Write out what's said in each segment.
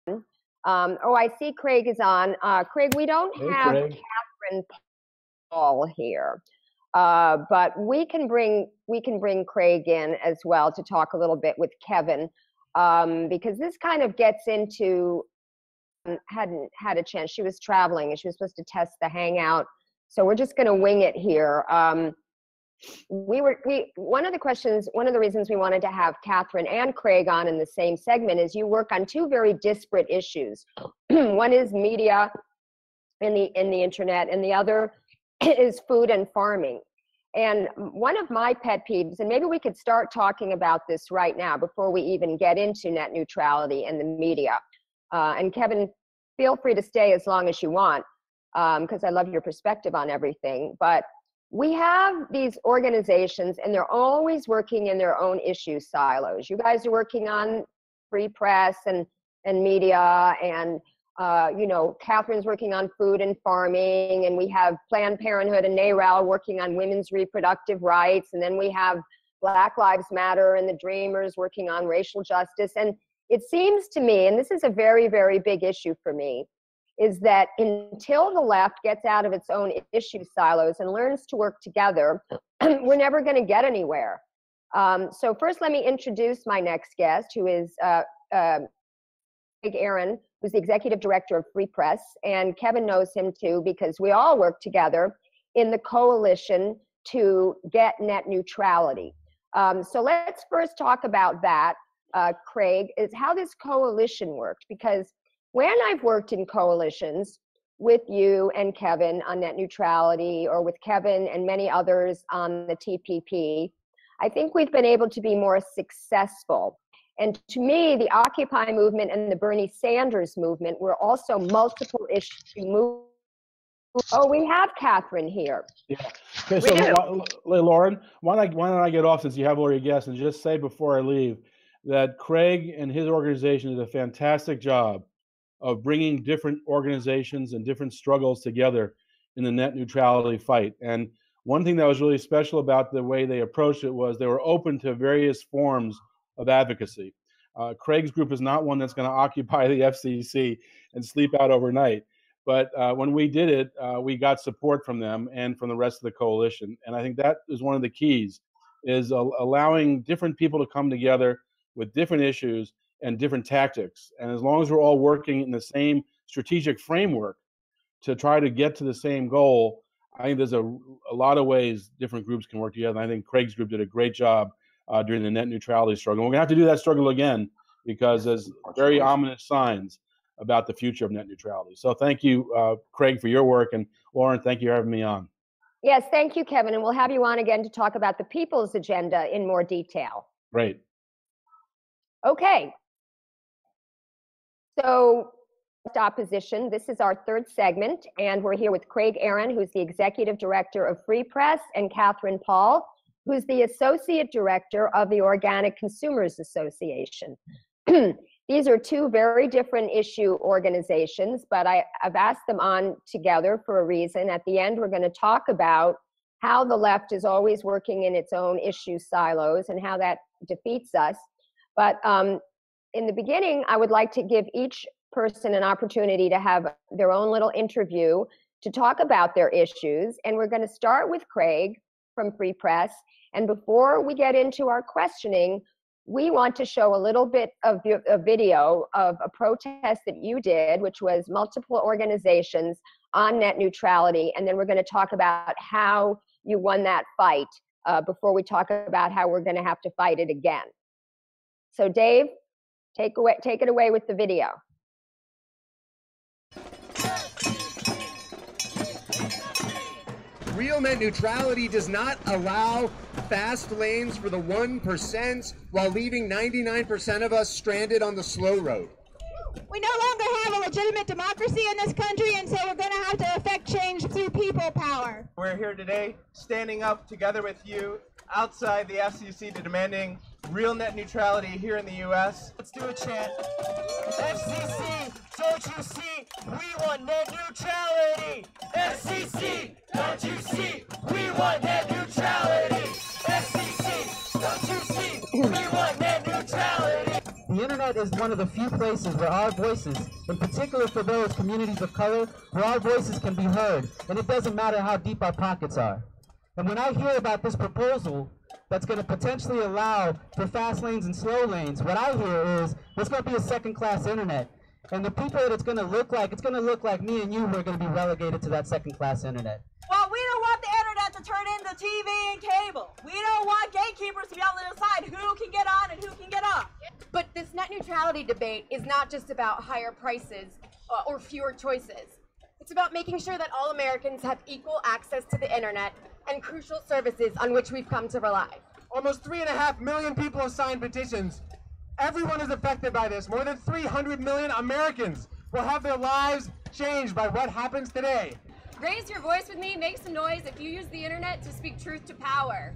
Oh, I see Craig is on. Craig, we don't have Craig. Catherine Paul here, but we can bring Craig in as well to talk a little bit with Kevin, because this kind of gets into hadn't had a chance. She was traveling and she was supposed to test the Hangout, so we're just going to wing it here. One of the reasons we wanted to have Catherine and Craig on in the same segment is you work on two very disparate issues. One is media in the internet, and the other is food and farming. And one of my pet peeves, and maybe we could start talking about this right now before we even get into net neutrality and the media. And Kevin, feel free to stay as long as you want, because I love your perspective on everything. But we have these organizations, and they're always working in their own issue silos. You guys are working on free press and media, and Catherine's working on food and farming, and we have Planned Parenthood and NARAL working on women's reproductive rights, and then we have Black Lives Matter and the Dreamers working on racial justice. And it seems to me, and this is a very, very big issue for me, is that until the left gets out of its own issue silos and learns to work together, we're never going to get anywhere. So first, let me introduce my next guest, who is Craig Aaron, who's the executive director of Free Press. And Kevin knows him too, because we all work together in the coalition to get net neutrality. So let's first talk about that, Craig, is how this coalition worked. Because when I've worked in coalitions with you and Kevin on net neutrality, or with Kevin and many others on the TPP, I think we've been able to be more successful. And to me, the Occupy movement and the Bernie Sanders movement were also multiple issue movements. Oh, we have Catherine here. Yeah. Okay, so Lauren, why don't I get off, since you have all your guests, and just say before I leave that Craig and his organization did a fantastic job of bringing different organizations and different struggles together in the net neutrality fight. And one thing that was really special about the way they approached it was they were open to various forms of advocacy. Craig's group is not one that's going to occupy the FCC and sleep out overnight. But when we did it, we got support from them and from the rest of the coalition. And I think that is one of the keys, is allowing different people to come together with different issues and different tactics. And as long as we're all working in the same strategic framework to try to get to the same goal, I think there's a lot of ways different groups can work together. And I think Craig's group did a great job during the net neutrality struggle. We're gonna have to do that struggle again, because there's very ominous signs about the future of net neutrality. So thank you, Craig, for your work. And Lauren, thank you for having me on. Yes, thank you, Kevin. And we'll have you on again to talk about the people's agenda in more detail. Great. Okay. So, opposition, this is our third segment, and we're here with Craig Aaron, who's the executive director of Free Press, and Catherine Paul, who's the associate director of the Organic Consumers Association. These are two very different issue organizations, but I've asked them on together for a reason. At the end, we're going to talk about how the left is always working in its own issue silos and how that defeats us. But in the beginning, I would like to give each person an opportunity to have their own little interview to talk about their issues. And we're going to start with Craig from Free Press. And before we get into our questioning, we want to show a little bit of a video of a protest that you did, which was multiple organizations on net neutrality. And then we're going to talk about how you won that fight before we talk about how we're going to have to fight it again. So Dave, take it away with the video. Real net neutrality does not allow fast lanes for the 1% while leaving 99% of us stranded on the slow road. We no longer have a legitimate democracy in this country, and so we're going to have to effect change through people power. We're here today standing up together with you outside the FCC to demanding real net neutrality here in the U.S. Let's do a chant. FCC, don't you see? We want net neutrality. FCC, don't you see? We want net neutrality. FCC, don't you see? We want net neutrality. The internet internet is one of the few places where our voices, in particular for those communities of color, where our voices can be heard, and it doesn't matter how deep our pockets are. And when I hear about this proposal that's going to potentially allow for fast lanes and slow lanes, what I hear is there's going to be a second-class internet. And the people that it's going to look like me and you who are going to be relegated to that second-class internet. Well, we don't want the internet to turn into TV and cable. We don't want gatekeepers to be able to decide who can get on and who can get off. But this net neutrality debate is not just about higher prices or fewer choices. It's about making sure that all Americans have equal access to the internet and crucial services on which we've come to rely. Almost 3.5 million people have signed petitions. Everyone is affected by this. More than 300 million Americans will have their lives changed by what happens today. Raise your voice with me, make some noise if you use the internet to speak truth to power.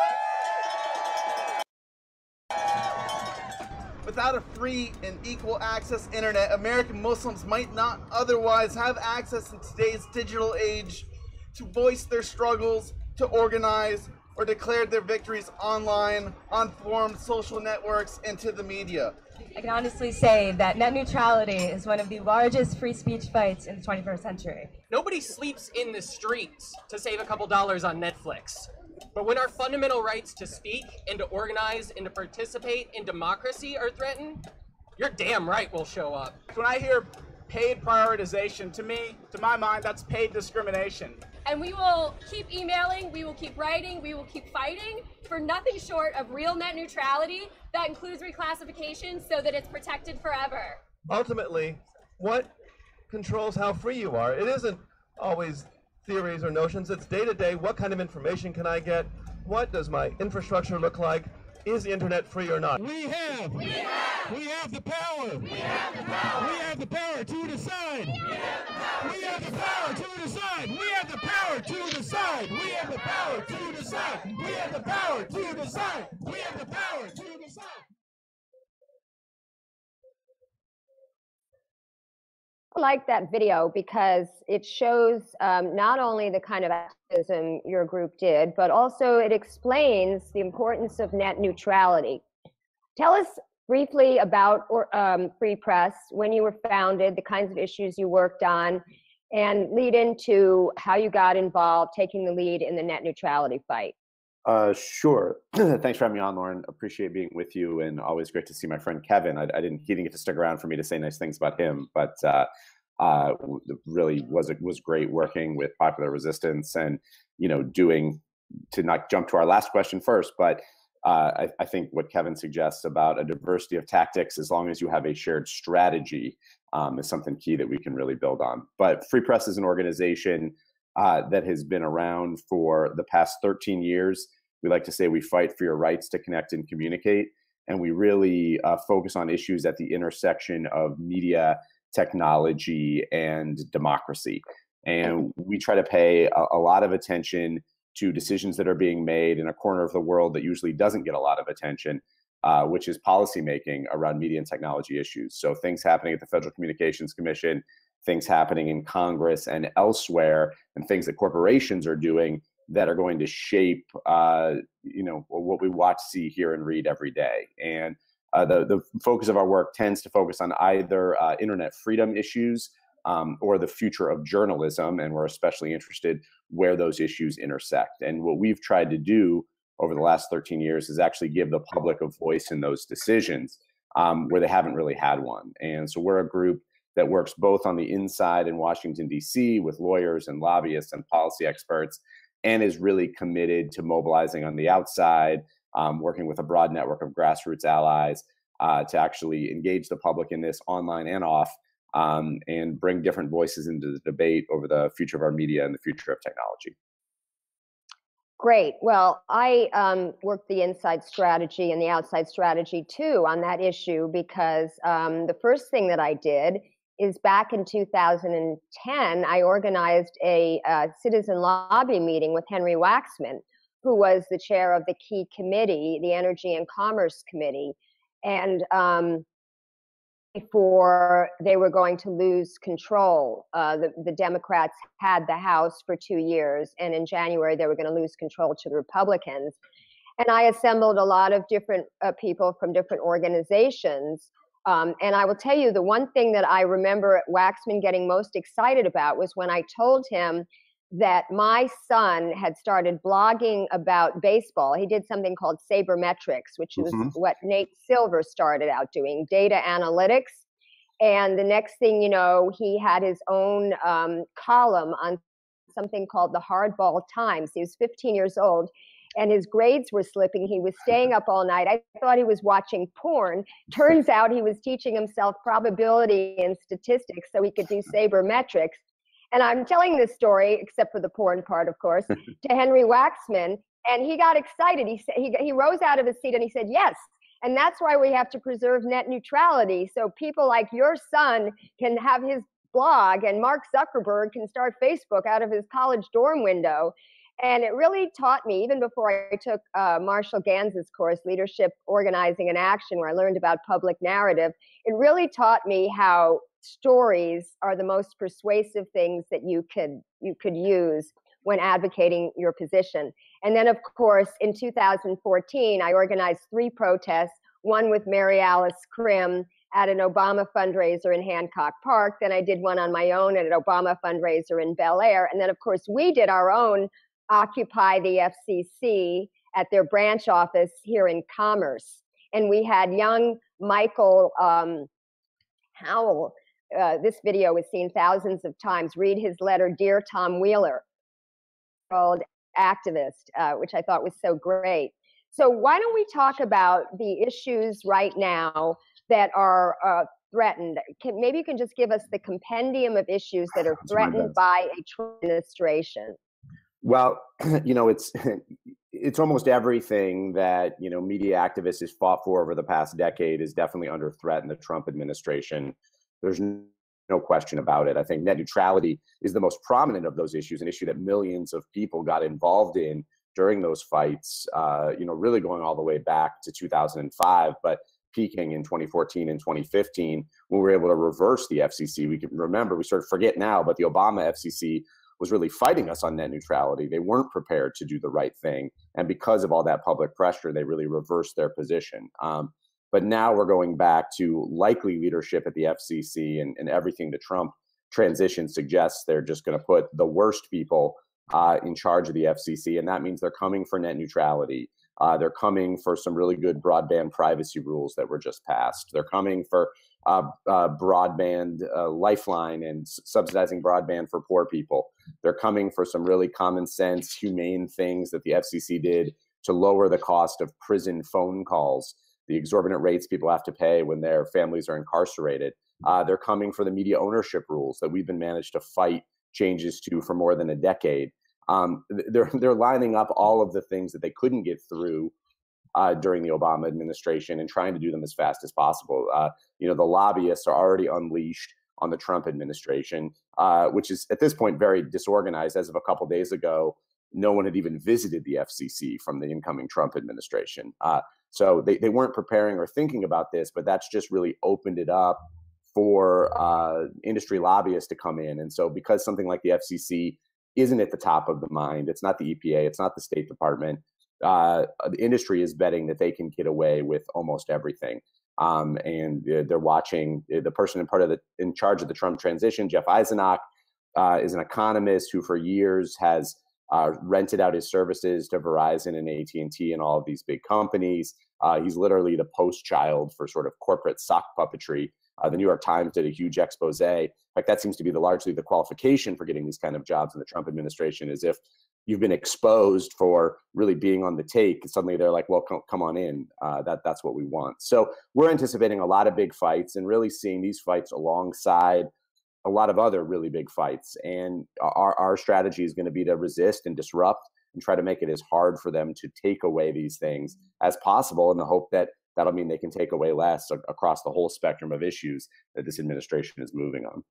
Without a free and equal access internet, American Muslims might not otherwise have access in today's digital age to voice their struggles, to organize, or declare their victories online, on forums, social networks, and to the media. I can honestly say that net neutrality is one of the largest free speech fights in the 21st century. Nobody sleeps in the streets to save a couple dollars on Netflix. But when our fundamental rights to speak and to organize and to participate in democracy are threatened, you're damn right we'll show up. When I hear paid prioritization, to my mind, that's paid discrimination. And we will keep emailing, we will keep writing, we will keep fighting for nothing short of real net neutrality that includes reclassification so that it's protected forever. Ultimately, what controls how free you are? It isn't always theories or notions, it's day-to-day. What kind of information can I get? What does my infrastructure look like? Is the internet free or not? We have the power. We have the power to decide. We have the power to decide. We have the power to decide. We have the power to decide. We have the power to decide. We have the power to decide. I like that video because it shows not only the kind of activism your group did, but also it explains the importance of net neutrality. Tell us briefly about Free Press, when you were founded, the kinds of issues you worked on, and lead into how you got involved, taking the lead in the net neutrality fight. Sure. Thanks for having me on, Lauren. Appreciate being with you, and always great to see my friend Kevin. He didn't get to stick around for me to say nice things about him, but really was great working with Popular Resistance, and doing, to not jump to our last question first, but I think what Kevin suggests about a diversity of tactics, as long as you have a shared strategy, is something key that we can really build on. But Free Press is an organization that has been around for the past 13 years. We like to say we fight for your rights to connect and communicate. And we really focus on issues at the intersection of media, technology, and democracy. And we try to pay a lot of attention to decisions that are being made in a corner of the world that usually doesn't get a lot of attention, which is policymaking around media and technology issues. So things happening at the Federal Communications Commission, things happening in Congress and elsewhere, and things that corporations are doing that are going to shape, what we watch, see, hear, and read every day. And the focus of our work tends to focus on either internet freedom issues or the future of journalism, and we're especially interested where those issues intersect. And what we've tried to do over the last 13 years is actually give the public a voice in those decisions where they haven't really had one. And so we're a group that works both on the inside in Washington, D.C. with lawyers and lobbyists and policy experts, and is really committed to mobilizing on the outside, working with a broad network of grassroots allies to actually engage the public in this online and off, and bring different voices into the debate over the future of our media and the future of technology. Great. Well, I worked the inside strategy and the outside strategy too on that issue, because the first thing that I did is back in 2010, I organized a citizen lobby meeting with Henry Waxman, who was the chair of the key committee, the Energy and Commerce Committee. And before they were going to lose control, the Democrats had the House for 2 years, and in January they were going to lose control to the Republicans. And I assembled a lot of different people from different organizations And I will tell you, the one thing that I remember Waxman getting most excited about was when I told him that my son had started blogging about baseball. He did something called sabermetrics, which was what Nate Silver started out doing, data analytics. And the next thing you know, he had his own column on something called the Hardball Times. He was 15 years old, and his grades were slipping. He was staying up all night. I thought he was watching porn. Turns out he was teaching himself probability and statistics so he could do sabermetrics. And I'm telling this story, except for the porn part, of course, to Henry Waxman, and he got excited. He rose out of his seat and he said, yes. And that's why we have to preserve net neutrality, so people like your son can have his blog and Mark Zuckerberg can start Facebook out of his college dorm window. And it really taught me, even before I took Marshall Ganz's course, Leadership, Organizing, and Action, where I learned about public narrative, it really taught me how stories are the most persuasive things that you could use when advocating your position. And then, of course, in 2014, I organized 3 protests, one with Mary Alice Krim at an Obama fundraiser in Hancock Park. Then I did one on my own at an Obama fundraiser in Bel Air. And then, of course, we did our own Occupy the FCC at their branch office here in Commerce. And we had young Michael Howell, this video was seen thousands of times, read his letter, Dear Tom Wheeler, called activist, which I thought was so great. So why don't we talk about the issues right now that are threatened? Maybe you can just give us the compendium of issues that are threatened by a Trump administration. Well, it's almost everything that, media activists has fought for over the past decade is definitely under threat in the Trump administration. There's no question about it. I think net neutrality is the most prominent of those issues, an issue that millions of people got involved in during those fights, really going all the way back to 2005, but peaking in 2014 and 2015 when we were able to reverse the FCC. We can remember, we sort of forget now, but the Obama FCC was really fighting us on net neutrality. They weren't prepared to do the right thing. And because of all that public pressure, they really reversed their position. But now we're going back to likely leadership at the FCC, and everything the Trump transition suggests they're just going to put the worst people in charge of the FCC. And that means they're coming for net neutrality. They're coming for some really good broadband privacy rules that were just passed. They're coming for broadband lifeline and subsidizing broadband for poor people. They're coming for some really common sense, humane things that the FCC did to lower the cost of prison phone calls, the exorbitant rates people have to pay when their families are incarcerated. They're coming for the media ownership rules that we've been managed to fight changes to for more than a decade. They're lining up all of the things that they couldn't get through during the Obama administration and trying to do them as fast as possible. The lobbyists are already unleashed on the Trump administration, which is at this point very disorganized. As of a couple days ago, no one had even visited the FCC from the incoming Trump administration. So they weren't preparing or thinking about this, but that's just really opened it up for industry lobbyists to come in. And so because something like the FCC isn't at the top of the mind, it's not the EPA, it's not the State Department, the industry is betting that they can get away with almost everything. And they're watching the person in charge of the Trump transition, Jeff Eisenach, is an economist who for years has rented out his services to Verizon and AT&T and all of these big companies. He's literally the poster child for sort of corporate sock puppetry. The New York Times did a huge expose. In fact, that seems to be largely the qualification for getting these kind of jobs in the Trump administration, is if you've been exposed for really being on the take, and suddenly they're like, well, come on in. That's what we want. So we're anticipating a lot of big fights and really seeing these fights alongside a lot of other really big fights. And our strategy is going to be to resist and disrupt and try to make it as hard for them to take away these things as possible, in the hope that that'll mean they can take away less across the whole spectrum of issues that this administration is moving on.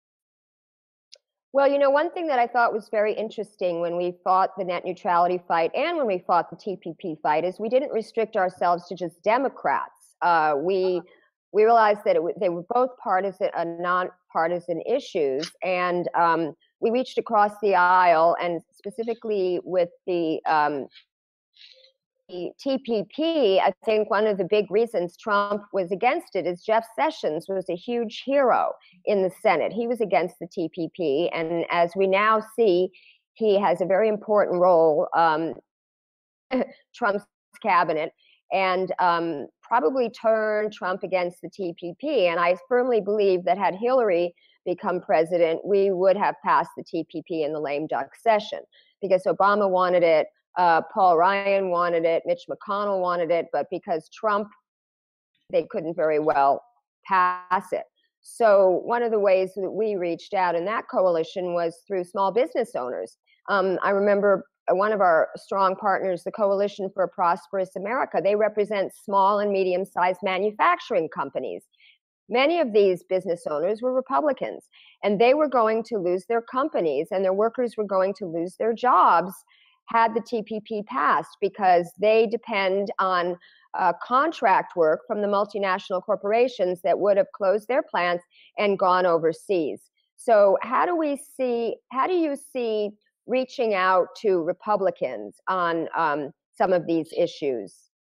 Well, one thing that I thought was very interesting when we fought the net neutrality fight and when we fought the TPP fight is we didn't restrict ourselves to just Democrats. We realized that they were both partisan, nonpartisan issues, and we reached across the aisle, and specifically with the TPP, I think one of the big reasons Trump was against it is Jeff Sessions was a huge hero in the Senate. He was against the TPP, and as we now see, he has a very important role, Trump's cabinet, and probably turn Trump against the TPP. And I firmly believe that had Hillary become president, we would have passed the TPP in the lame duck session, because Obama wanted it, Paul Ryan wanted it, Mitch McConnell wanted it, but because Trump, they couldn't very well pass it. So one of the ways that we reached out in that coalition was through small business owners. I remember one of our strong partners, the Coalition for a Prosperous America, they represent small and medium-sized manufacturing companies. Many of these business owners were Republicans, and they were going to lose their companies, and their workers were going to lose their jobs had the TPP passed, because they depend on contract work from the multinational corporations that would have closed their plants and gone overseas. So how do you see reaching out to Republicans on some of these issues?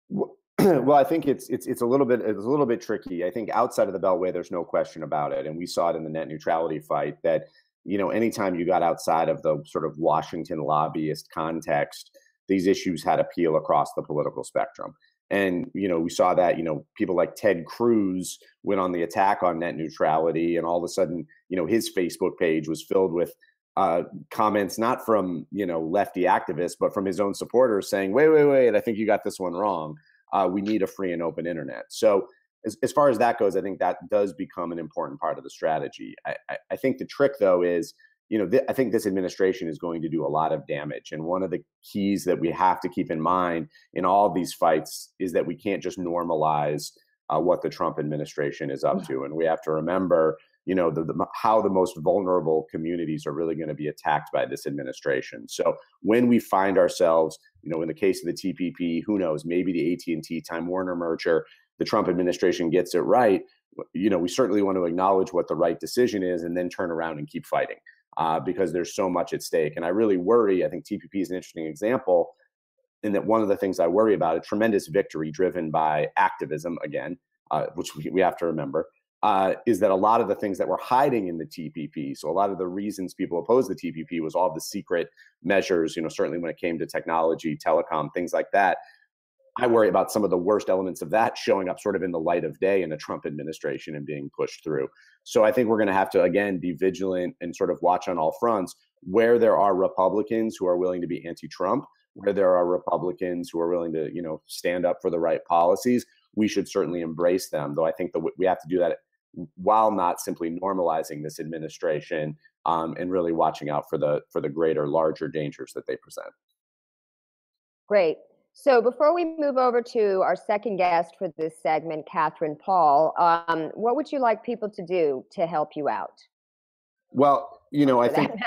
Well, I think it's a little bit tricky. I think outside of the Beltway, there's no question about it, and we saw it in the net neutrality fight that, you know, anytime you got outside of the sort of Washington lobbyist context, these issues had appeal across the political spectrum. And, you know, we saw that, you know, people like Ted Cruz went on the attack on net neutrality, and all of a sudden, you know, his Facebook page was filled with comments not from, you know, lefty activists, but from his own supporters saying, wait, I think you got this one wrong. We need a free and open internet. So as far as that goes, I think that does become an important part of the strategy. I think the trick, though, is, you know, I think this administration is going to do a lot of damage. And one of the keys that we have to keep in mind in all of these fights is that we can't just normalize what the Trump administration is up to. And we have to remember, you know, how the most vulnerable communities are really going to be attacked by this administration. So when we find ourselves, you know, in the case of the TPP, who knows, maybe the AT&T Time Warner merger, the Trump administration gets it right, you know, we certainly want to acknowledge what the right decision is and then turn around and keep fighting because there's so much at stake. And I really worry, I think TPP is an interesting example in that one of the things I worry about, a tremendous victory driven by activism, again, which we have to remember, is that a lot of the things that were hiding in the TPP, so a lot of the reasons people opposed the TPP was all the secret measures, you know, certainly when it came to technology, telecom, things like that. I worry about some of the worst elements of that showing up sort of in the light of day in the Trump administration and being pushed through. So I think we're going to have to, again, be vigilant and sort of watch on all fronts where there are Republicans who are willing to be anti-Trump, where there are Republicans who are willing to, you know, stand up for the right policies. We should certainly embrace them, though I think that we have to do that while not simply normalizing this administration and really watching out for the greater, larger dangers that they present. Great. So before we move over to our second guest for this segment, Catherine Paul, what would you like people to do to help you out? Well, you know, I think,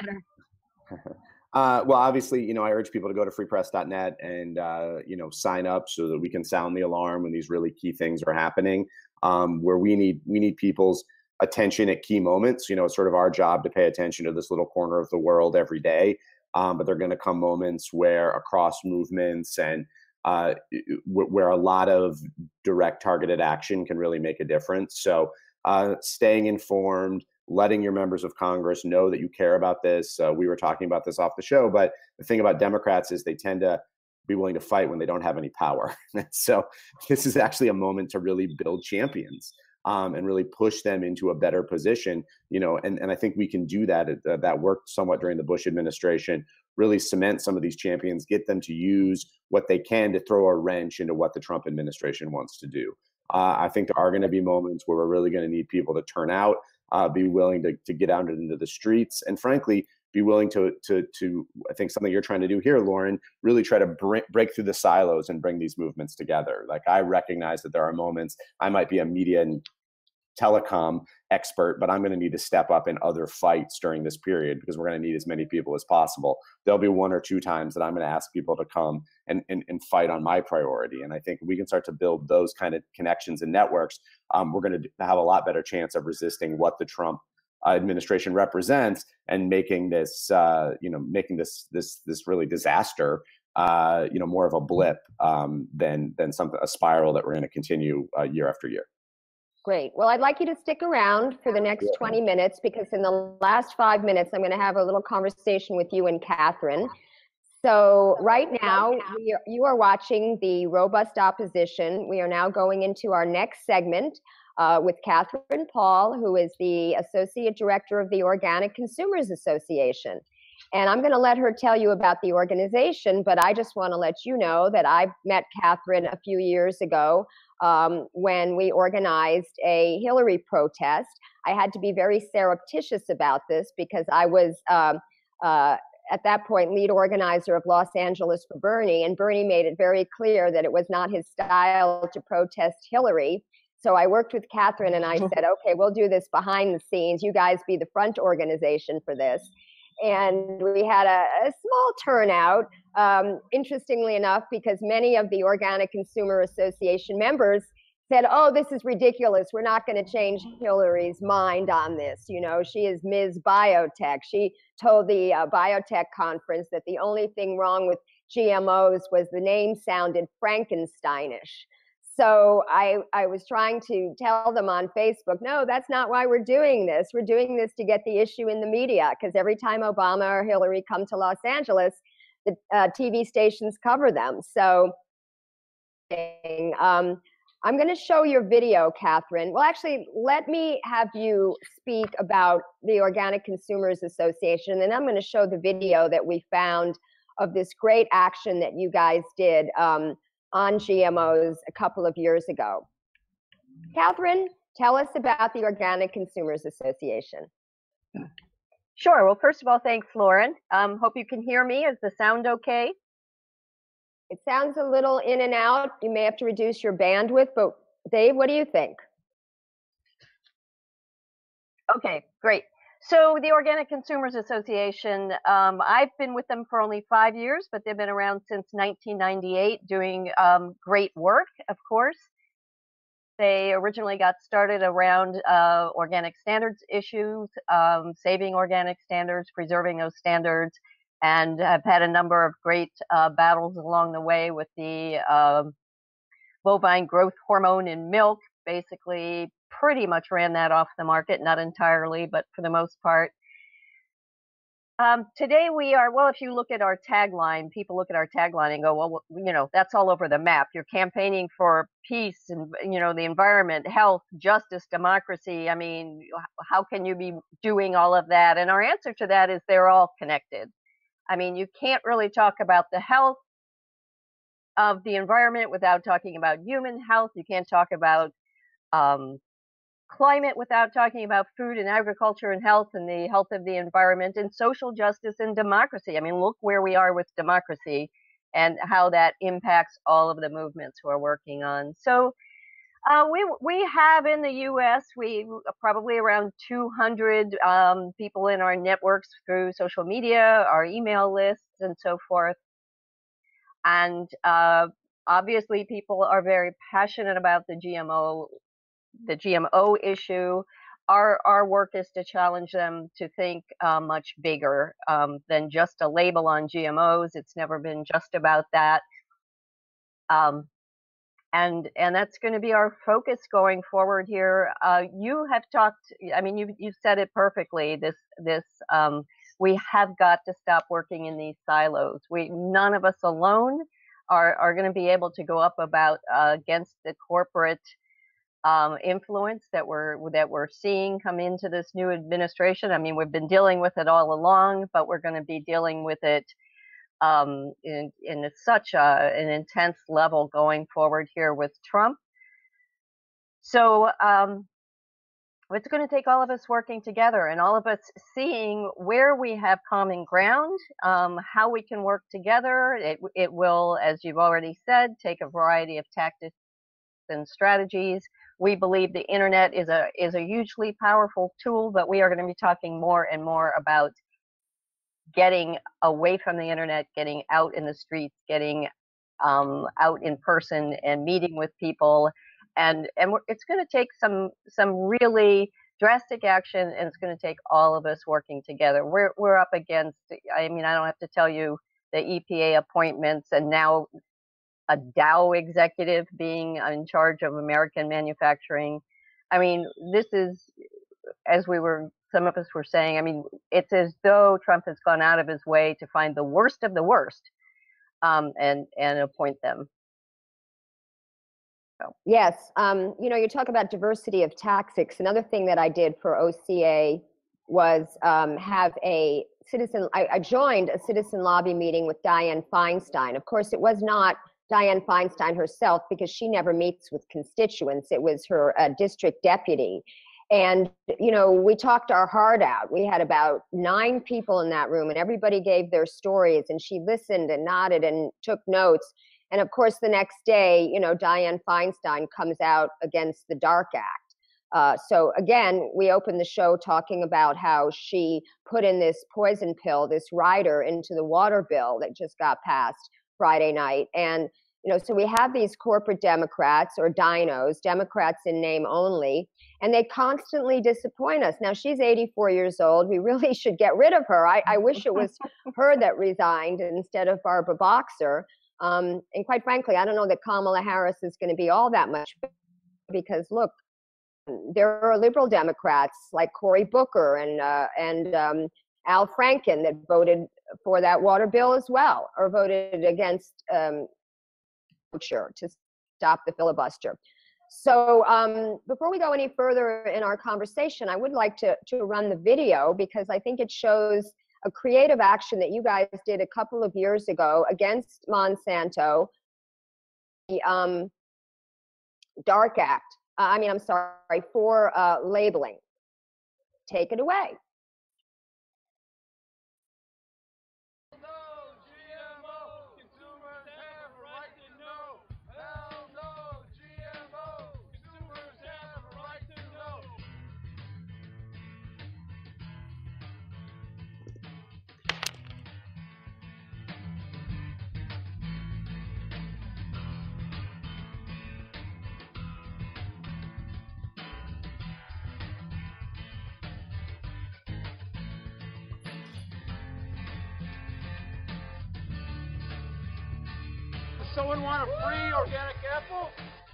well, obviously, you know, I urge people to go to freepress.net and, you know, sign up so that we can sound the alarm when these really key things are happening, where we need people's attention at key moments. You know, it's sort of our job to pay attention to this little corner of the world every day. But there are going to come moments where across movements and where a lot of direct targeted action can really make a difference. So staying informed, letting your members of Congress know that you care about this. We were talking about this off the show, but the thing about Democrats is they tend to be willing to fight when they don't have any power. So this is actually a moment to really build champions and really push them into a better position, you know, and I think we can do that. That worked somewhat during the Bush administration, really cement some of these champions, get them to use what they can to throw a wrench into what the Trump administration wants to do. I think there are going to be moments where we're really going to need people to turn out, be willing to get out into the streets, and frankly, be willing to I think something you're trying to do here, Lauren, really try to break through the silos and bring these movements together. Like, I recognize that there are moments I might be a media and telecom expert, but I'm going to need to step up in other fights during this period because we're going to need as many people as possible. There'll be one or two times that I'm going to ask people to come and fight on my priority. And I think we can start to build those kind of connections and networks. We're going to have a lot better chance of resisting what the Trump administration represents and making this, making this really disaster more of a blip than a spiral that we're going to continue year after year. Great. Well, I'd like you to stick around for the next 20 minutes because in the last 5 minutes, I'm going to have a little conversation with you and Catherine. So right now, you are watching the Robust Opposition. We are now going into our next segment with Catherine Paul, who is the Associate Director of the Organic Consumers Association. And I'm going to let her tell you about the organization, but I just want to let you know that I met Catherine a few years ago when we organized a Hillary protest. I had to be very surreptitious about this because I was, at that point, lead organizer of Los Angeles for Bernie, and Bernie made it very clear that it was not his style to protest Hillary. So I worked with Catherine and I said, okay, we'll do this behind the scenes. You guys be the front organization for this. And we had a small turnout, interestingly enough, because many of the Organic Consumer Association members said, oh, this is ridiculous. We're not going to change Hillary's mind on this. You know, she is Ms. Biotech. She told the biotech conference that the only thing wrong with GMOs was the name sounded Frankensteinish. So I was trying to tell them on Facebook, no, that's not why we're doing this. We're doing this to get the issue in the media, because every time Obama or Hillary come to Los Angeles, the TV stations cover them. So I'm going to show your video, Catherine. Well, actually, let me have you speak about the Organic Consumers Association, and I'm going to show the video that we found of this great action that you guys did on GMOs a couple of years ago. Catherine, tell us about the Organic Consumers Association. Sure. Well, first of all, thanks, Lauren. Hope you can hear me. Is the sound okay? It sounds a little in and out. You may have to reduce your bandwidth, but Dave, what do you think? Okay, great. So the Organic Consumers Association, I've been with them for only 5 years, but they've been around since 1998 doing great work, of course. They originally got started around organic standards issues, saving organic standards, preserving those standards, and have had a number of great battles along the way with the bovine growth hormone in milk. Basically, pretty much ran that off the market, not entirely, but for the most part. Today we are, well, if you look at our tagline, people look at our tagline and go, well, you know, that's all over the map. You're campaigning for peace and, you know, the environment, health, justice, democracy. I mean, how can you be doing all of that? And our answer to that is they're all connected. I mean, you can't really talk about the health of the environment without talking about human health. You can't talk about climate without talking about food and agriculture and health and the health of the environment and social justice and democracy. I mean, look where we are with democracy and how that impacts all of the movements we're working on. So we have in the U.S., we probably around 200 people in our networks through social media, our email lists, and so forth. And obviously, people are very passionate about the GMO issue. Our work is to challenge them to think much bigger than just a label on GMOs. It's never been just about that. And that's going to be our focus going forward here. You have talked, I mean, you said it perfectly. We have got to stop working in these silos. None of us alone are going to be able to go up against the corporate influence that we're seeing come into this new administration. I mean, we've been dealing with it all along, but we're going to be dealing with it in such an intense level going forward here with Trump. So it's going to take all of us working together and all of us seeing where we have common ground, how we can work together. It will, as you've already said, take a variety of tactics and strategies. We believe the internet is a hugely powerful tool, but we are going to be talking more and more about getting away from the internet, getting out in the streets, getting out in person and meeting with people. And it's going to take some really drastic action, and it's going to take all of us working together. We're up against, I mean, I don't have to tell you the EPA appointments, and now a Dow executive being in charge of American manufacturing. I mean, this is, as some of us were saying, I mean, it's as though Trump has gone out of his way to find the worst of the worst and appoint them. So. Yes, you know, you talk about diversity of tactics. Another thing that I did for OCA was have a citizen, I joined a citizen lobby meeting with Dianne Feinstein. Of course, it was not Dianne Feinstein herself because she never meets with constituents. It was her district deputy. And, you know, we talked our heart out. We had about 9 people in that room and everybody gave their stories and she listened and nodded and took notes. And of course, the next day, you know, Dianne Feinstein comes out against the DARK Act. So again, we opened the show talking about how she put in this poison pill, this rider into the water bill that just got passed Friday night. And, you know, so we have these corporate Democrats or dinos, Democrats in name only, and they constantly disappoint us. Now, she's 84 years old. We really should get rid of her. I wish it was her that resigned instead of Barbara Boxer. And quite frankly, I don't know that Kamala Harris is going to be all that much because, look, there are liberal Democrats like Cory Booker and Al Franken that voted for that water bill as well, or voted against to stop the filibuster. So before we go any further in our conversation, I would like to run the video because I think it shows a creative action that you guys did a couple of years ago against Monsanto, the DARK Act. I'm sorry, for labeling. Take it away. Someone want a free organic apple?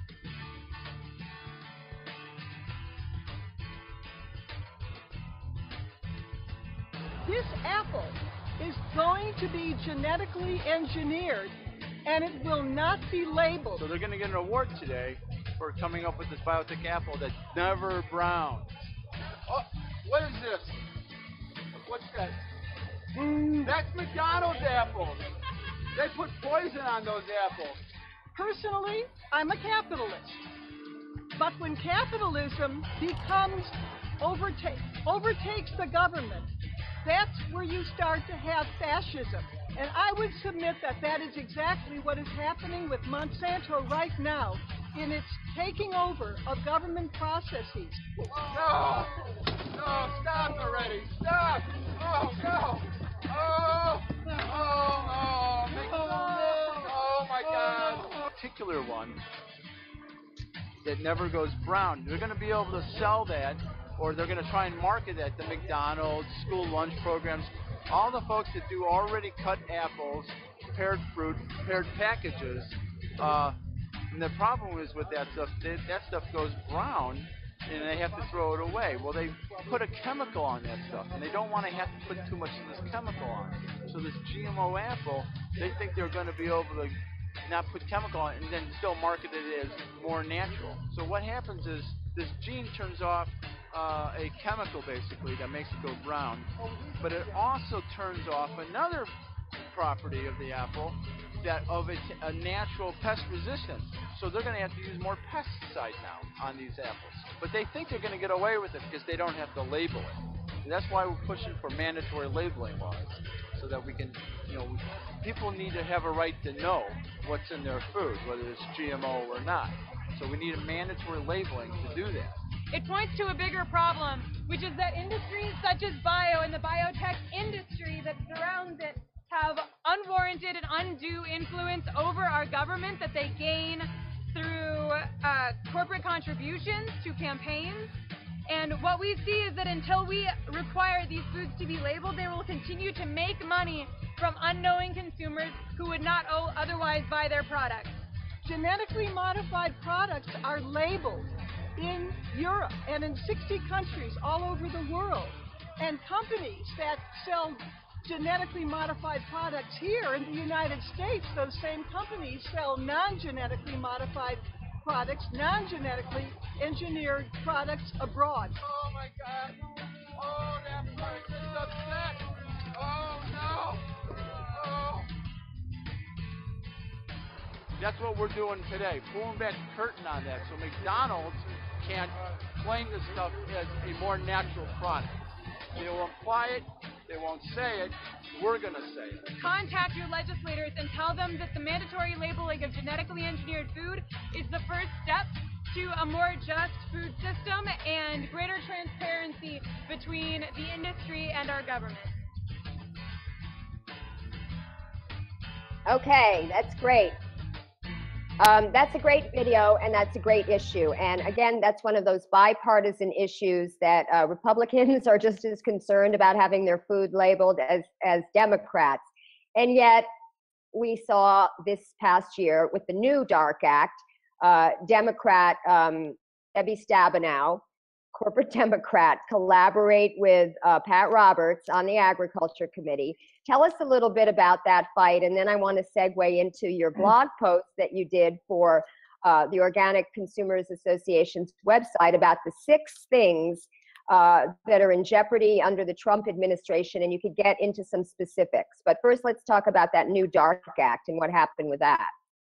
This apple is going to be genetically engineered and it will not be labeled. So they're going to get an award today for coming up with this biotech apple that's never brown. Oh, what is this? What's that? That's McDonald's apples. They put poison on those apples. Personally, I'm a capitalist. But when capitalism overtakes the government, that's where you start to have fascism. And I would submit that that is exactly what is happening with Monsanto right now in its taking over of government processes. No! No, stop already! Stop! Oh, no! Oh! Oh, no! Oh, my God! Particular one that never goes brown. They're going to be able to sell that, or they're going to try and market that to McDonald's, school lunch programs, all the folks that do already cut apples, prepared fruit, prepared packages. And the problem is with that stuff goes brown, and they have to throw it away. Well, they put a chemical on that stuff, and they don't want to have to put too much of this chemical on it. So this GMO apple, they think they're going to be able to not put chemical on it and then still market it as more natural. So what happens is this gene turns off a chemical basically that makes it go brown, but it also turns off another property of the apple that of a natural pest resistance. So they're going to have to use more pesticide now on these apples. But they think they're going to get away with it because they don't have to label it. And that's why we're pushing for mandatory labeling laws, so that we can, people need to have a right to know what's in their food, whether it's GMO or not. So we need a mandatory labeling to do that. It points to a bigger problem, which is that industries such as bio and the biotech industry that surrounds it have unwarranted and undue influence over our government that they gain through corporate contributions to campaigns And what we see is that until we require these foods to be labeled, they will continue to make money from unknowing consumers who would not otherwise buy their products. Genetically modified products are labeled in Europe and in 60 countries all over the world. And companies that sell genetically modified products here in the United States, those same companies sell non-genetically modified products, non-genetically engineered products abroad. Oh my God. Oh, that person's upset. Oh no. Oh. That's what we're doing today, pulling back the curtain on that so McDonald's can claim this stuff as a more natural product. They will imply it, they won't say it, we're going to say it. Contact your legislators and tell them that the mandatory labeling of genetically engineered food is the first step to a more just food system and greater transparency between the industry and our government. Okay, that's great. That's a great video, and that's a great issue. And again, that's one of those bipartisan issues that Republicans are just as concerned about having their food labeled as Democrats. And yet, we saw this past year with the new DARK Act, Democrat Debbie Stabenow, corporate Democrat, collaborate with Pat Roberts on the Agriculture Committee. Tell us a little bit about that fight, and then I want to segue into your blog post that you did for the Organic Consumers Association's website about the 6 things that are in jeopardy under the Trump administration, and you could get into some specifics. But first, let's talk about that new DARK Act and what happened with that.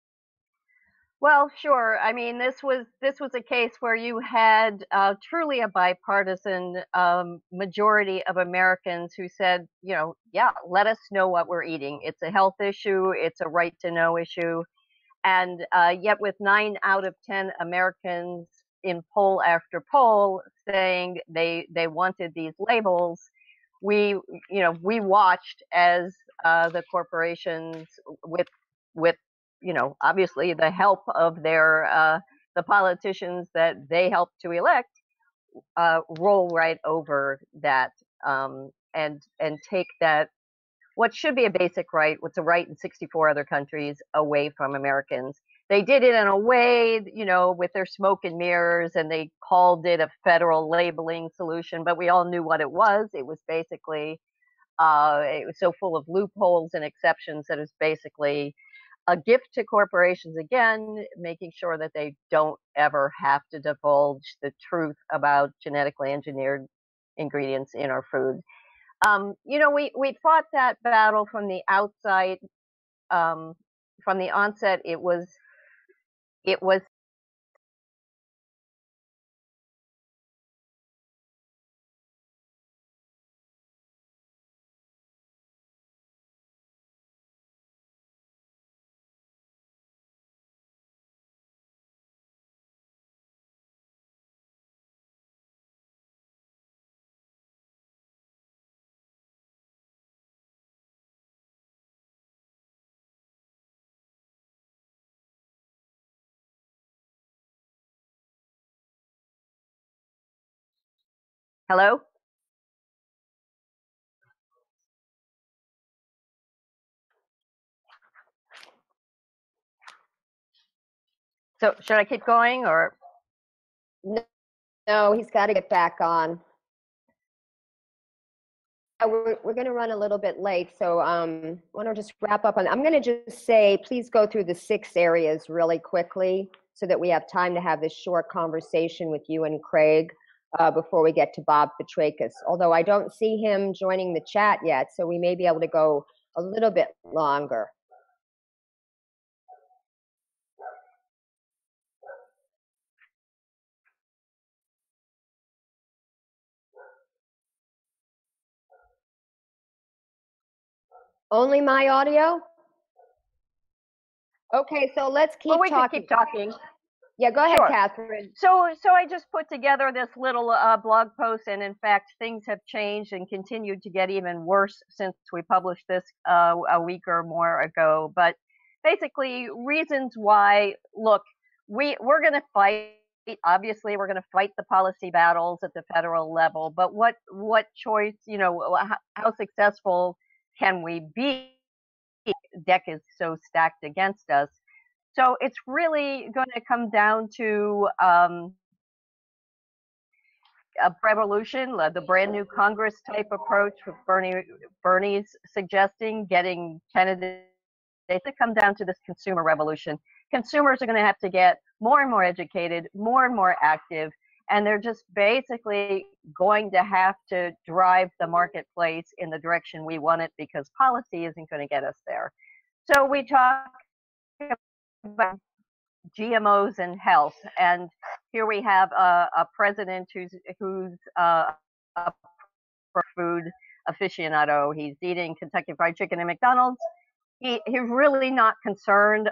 Well, sure. I mean, this was a case where you had truly a bipartisan majority of Americans who said, you know, yeah, let us know what we're eating. It's a health issue. It's a right to know issue. And yet with 9 out of 10 Americans in poll after poll saying they wanted these labels, we watched as the corporations with you know, obviously the help of their the politicians that they helped to elect, roll right over that and take that what should be a basic right, what's a right in 64 other countries, away from Americans. They did it in a way, you know, with their smoke and mirrors, and they called it a federal labeling solution, but we all knew what it was. It was basically it was so full of loopholes and exceptions that it's basically a gift to corporations, again, making sure that they don't ever have to divulge the truth about genetically engineered ingredients in our food. You know, we fought that battle from the outside, from the onset. It was hello? So should I keep going, or? No, he's got to get back on. We're going to run a little bit late, so I want to just wrap up on. I'm going to just say, please go through the 6 areas really quickly so that we have time to have this short conversation with you and Craig before we get to Bob Petrakis. Although I don't see him joining the chat yet, so we may be able to go a little bit longer. Only my audio? Okay, so let's keep we talking. Can keep talking. Yeah, go ahead, Sure. Catherine. So I just put together this little blog post, and in fact, things have changed and continued to get even worse since we published this a week or more ago. But basically, reasons why, look, we're going to fight obviously we're going to fight the policy battles at the federal level, but what choice, how successful can we be? Deck is so stacked against us. So it's really going to come down to a revolution, the brand new Congress type approach with Bernie's suggesting, getting candidates to come down to this consumer revolution. Consumers are going to have to get more and more educated, more and more active, and they're just basically going to have to drive the marketplace in the direction we want it, because policy isn't going to get us there. So we talk about GMOs and health, and here we have a president who's a food aficionado. He's eating Kentucky Fried Chicken and McDonald's. He's really not concerned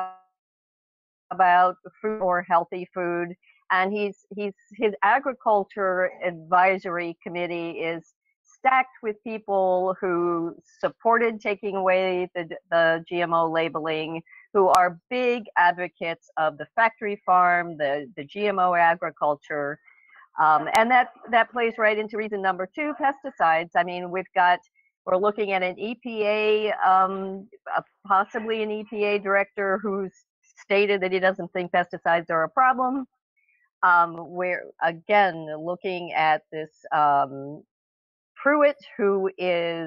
about food or healthy food, and his agriculture advisory committee is stacked with people who supported taking away the GMO labeling, who are big advocates of the factory farm, the GMO agriculture, and that plays right into reason number 2, pesticides. I mean, we're looking at an EPA, possibly an EPA director who's stated that he doesn't think pesticides are a problem. We're again looking at this Pruitt, who has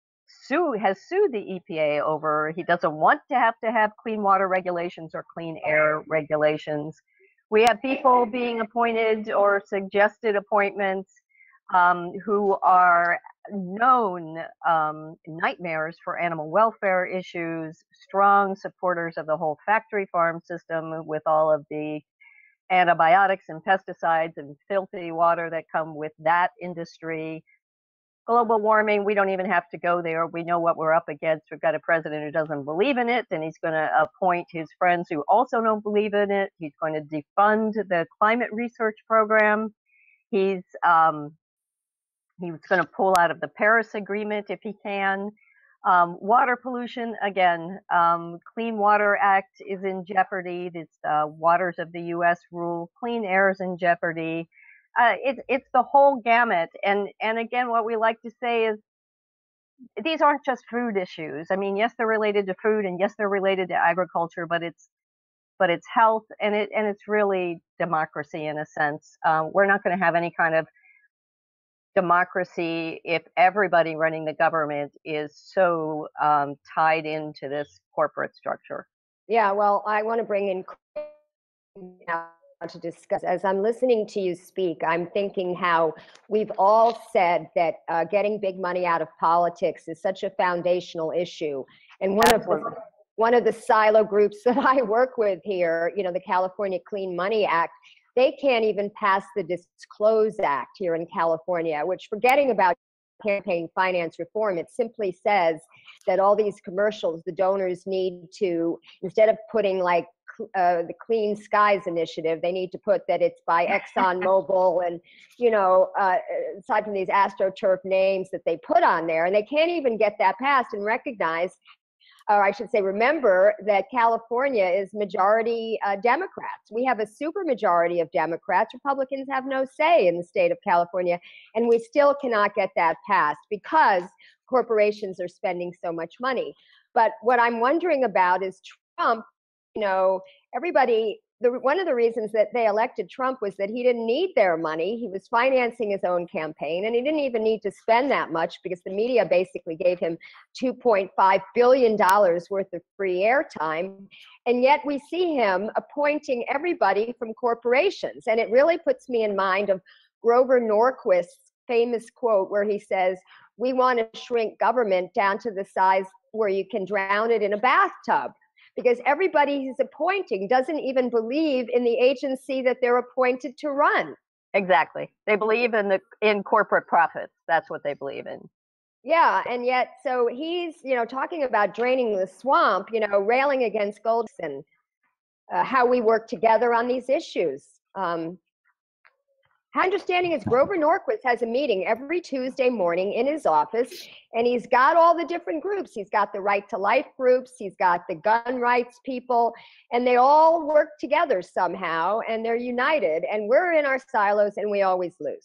sued the EPA over, he doesn't want to have clean water regulations or clean air regulations. We have people being appointed or suggested appointments who are known nightmares for animal welfare issues, strong supporters of the whole factory farm system with all of the antibiotics and pesticides and filthy water that come with that industry. Global warming, we don't even have to go there. We know what we're up against. We've got a president who doesn't believe in it, and he's going to appoint his friends who also don't believe in it. He's going to defund the climate research program. He's going to pull out of the Paris Agreement if he can. Water pollution, again, Clean Water Act is in jeopardy. This Waters of the U.S. rule. Clean air is in jeopardy. It's the whole gamut. And again, what we like to say is these aren't just food issues. I mean, yes, they're related to food, and yes, they're related to agriculture, but it's health, and it's really democracy in a sense. We're not going to have any kind of democracy if everybody running the government is so tied into this corporate structure. Yeah, well, I want to bring in now to discuss. As I'm listening to you speak, I'm thinking how we've all said that getting big money out of politics is such a foundational issue. And one of the silo groups that I work with here, the California Clean Money Act, they can't even pass the Disclose Act here in California, which, forgetting about campaign finance reform, it simply says that all these commercials, the donors need to, instead of putting like the Clean Skies Initiative, they need to put that it's by ExxonMobil and, aside from these AstroTurf names that they put on there, and they can't even get that passed and recognize, or I should say, remember that California is majority Democrats. We have a super majority of Democrats. Republicans have no say in the state of California, and we still cannot get that passed because corporations are spending so much money. But what I'm wondering about is Trump. One of the reasons that they elected Trump was that he didn't need their money. He was financing his own campaign, and he didn't even need to spend that much because the media basically gave him $2.5 billion worth of free airtime. And yet we see him appointing everybody from corporations. And it really puts me in mind of Grover Norquist's famous quote where he says, "We want to shrink government down to the size where you can drown it in a bathtub." Because everybody he's appointing doesn't even believe in the agency that they're appointed to run. Exactly. They believe in corporate profits. That's what they believe in. Yeah, and yet, so he's, talking about draining the swamp, railing against Goldman, how we work together on these issues. My understanding is Grover Norquist has a meeting every Tuesday morning in his office, and he's got all the different groups. He's got the Right to Life groups, he's got the gun rights people, and they all work together somehow, and they're united, and we're in our silos, and we always lose.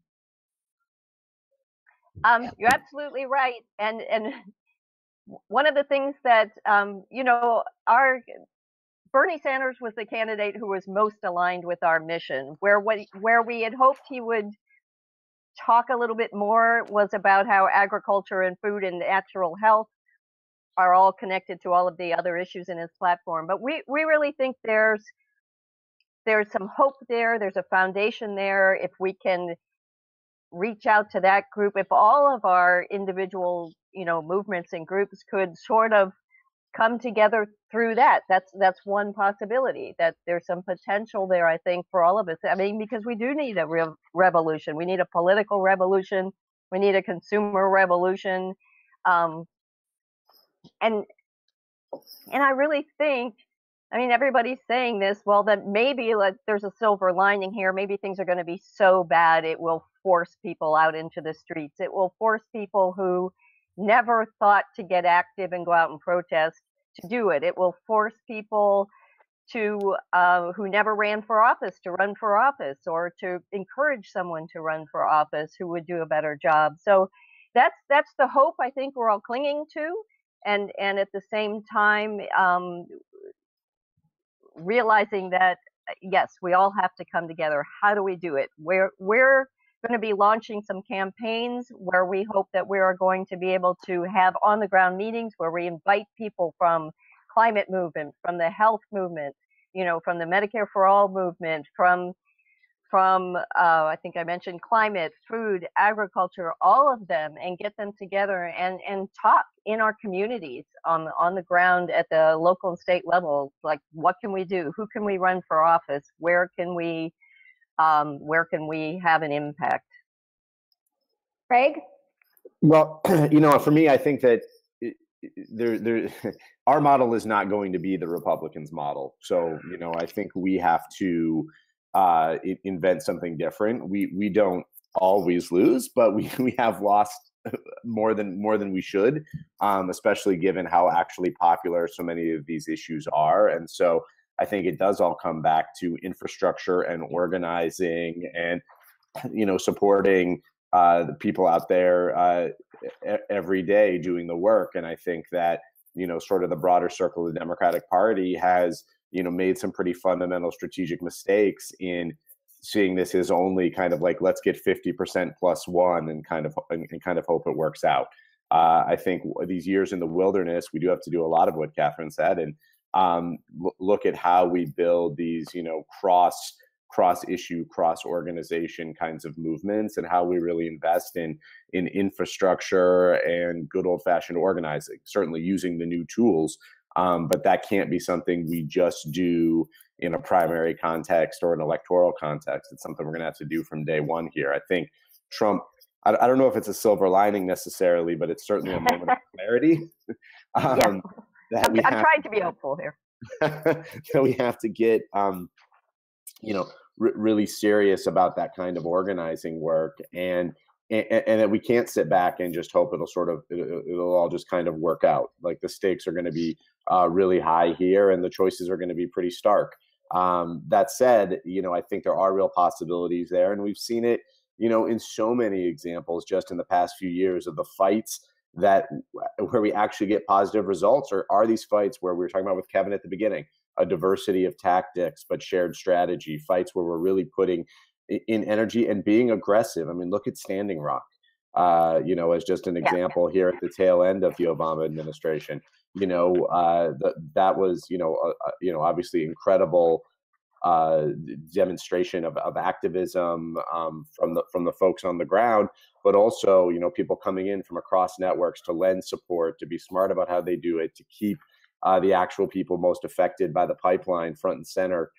You're absolutely right. And one of the things that, you know, Bernie Sanders was the candidate who was most aligned with our mission, where we had hoped he would talk a little bit more was about how agriculture and food and natural health are all connected to all of the other issues in his platform. But we really think there's some hope there. There's a foundation there. If we can reach out to that group, if all of our individual, you know, movements and groups could sort of come together through that's one possibility, that there's some potential there, I think, for all of us. I mean, because we do need a real revolution. We need a political revolution. We need a consumer revolution. And I really think, I mean, everybody's saying this, well, that maybe there's a silver lining here. Maybe things are going to be so bad it will force people out into the streets. It will force people who never thought to get active and go out and protest to do it. It will force people to who never ran for office to run for office, or to encourage someone to run for office who would do a better job. So that's the hope I think we're all clinging to, and at the same time realizing that yes, we all have to come together. How do we do it? We're going to be launching some campaigns where we hope that we are going to be able to have on the ground meetings where we invite people from climate movement, from the health movement, you know, from the Medicare for All movement, from I think I mentioned climate, food, agriculture, all of them, and get them together and talk in our communities on the ground at the local and state level. Like, what can we do? Who can we run for office? Where can we have an impact? Craig? Well, you know, for me, I think that our model is not going to be the Republicans' model. So, you know, I think we have to invent something different. We don't always lose, but we have lost more than we should, especially given how actually popular so many of these issues are. And so I think it does all come back to infrastructure and organizing and, you know, supporting the people out there every day doing the work. And I think that, you know, sort of the broader circle of the Democratic Party has, you know, made some pretty fundamental strategic mistakes in seeing this as only kind of like, let's get 50% plus one and kind of hope it works out. I think these years in the wilderness, we do have to do a lot of what Catherine said, and look at how we build these, you know, cross issue, cross organization kinds of movements, and how we really invest in infrastructure and good old fashioned organizing, certainly using the new tools. But that can't be something we just do in a primary context or an electoral context. It's something we're going to have to do from day one here. I think Trump, I don't know if it's a silver lining necessarily, but it's certainly a moment of clarity. I'm trying to be hopeful here. That we have to get, you know, really serious about that kind of organizing work, and that we can't sit back and just hope it'll all just kind of work out. Like, the stakes are going to be really high here, and the choices are going to be pretty stark. That said, you know, I think there are real possibilities there, and we've seen it, you know, in so many examples just in the past few years of the fights where we actually get positive results, or are these fights where we were talking about with Kevin at the beginning, a diversity of tactics but shared strategy, fights where we're really putting in energy and being aggressive. I mean, look at Standing Rock, you know, as just an example here at the tail end of the Obama administration. You know, that was, you know, obviously incredible demonstration of activism from the folks on the ground, but also, you know, people coming in from across networks to lend support, to be smart about how they do it, to keep the actual people most affected by the pipeline front and center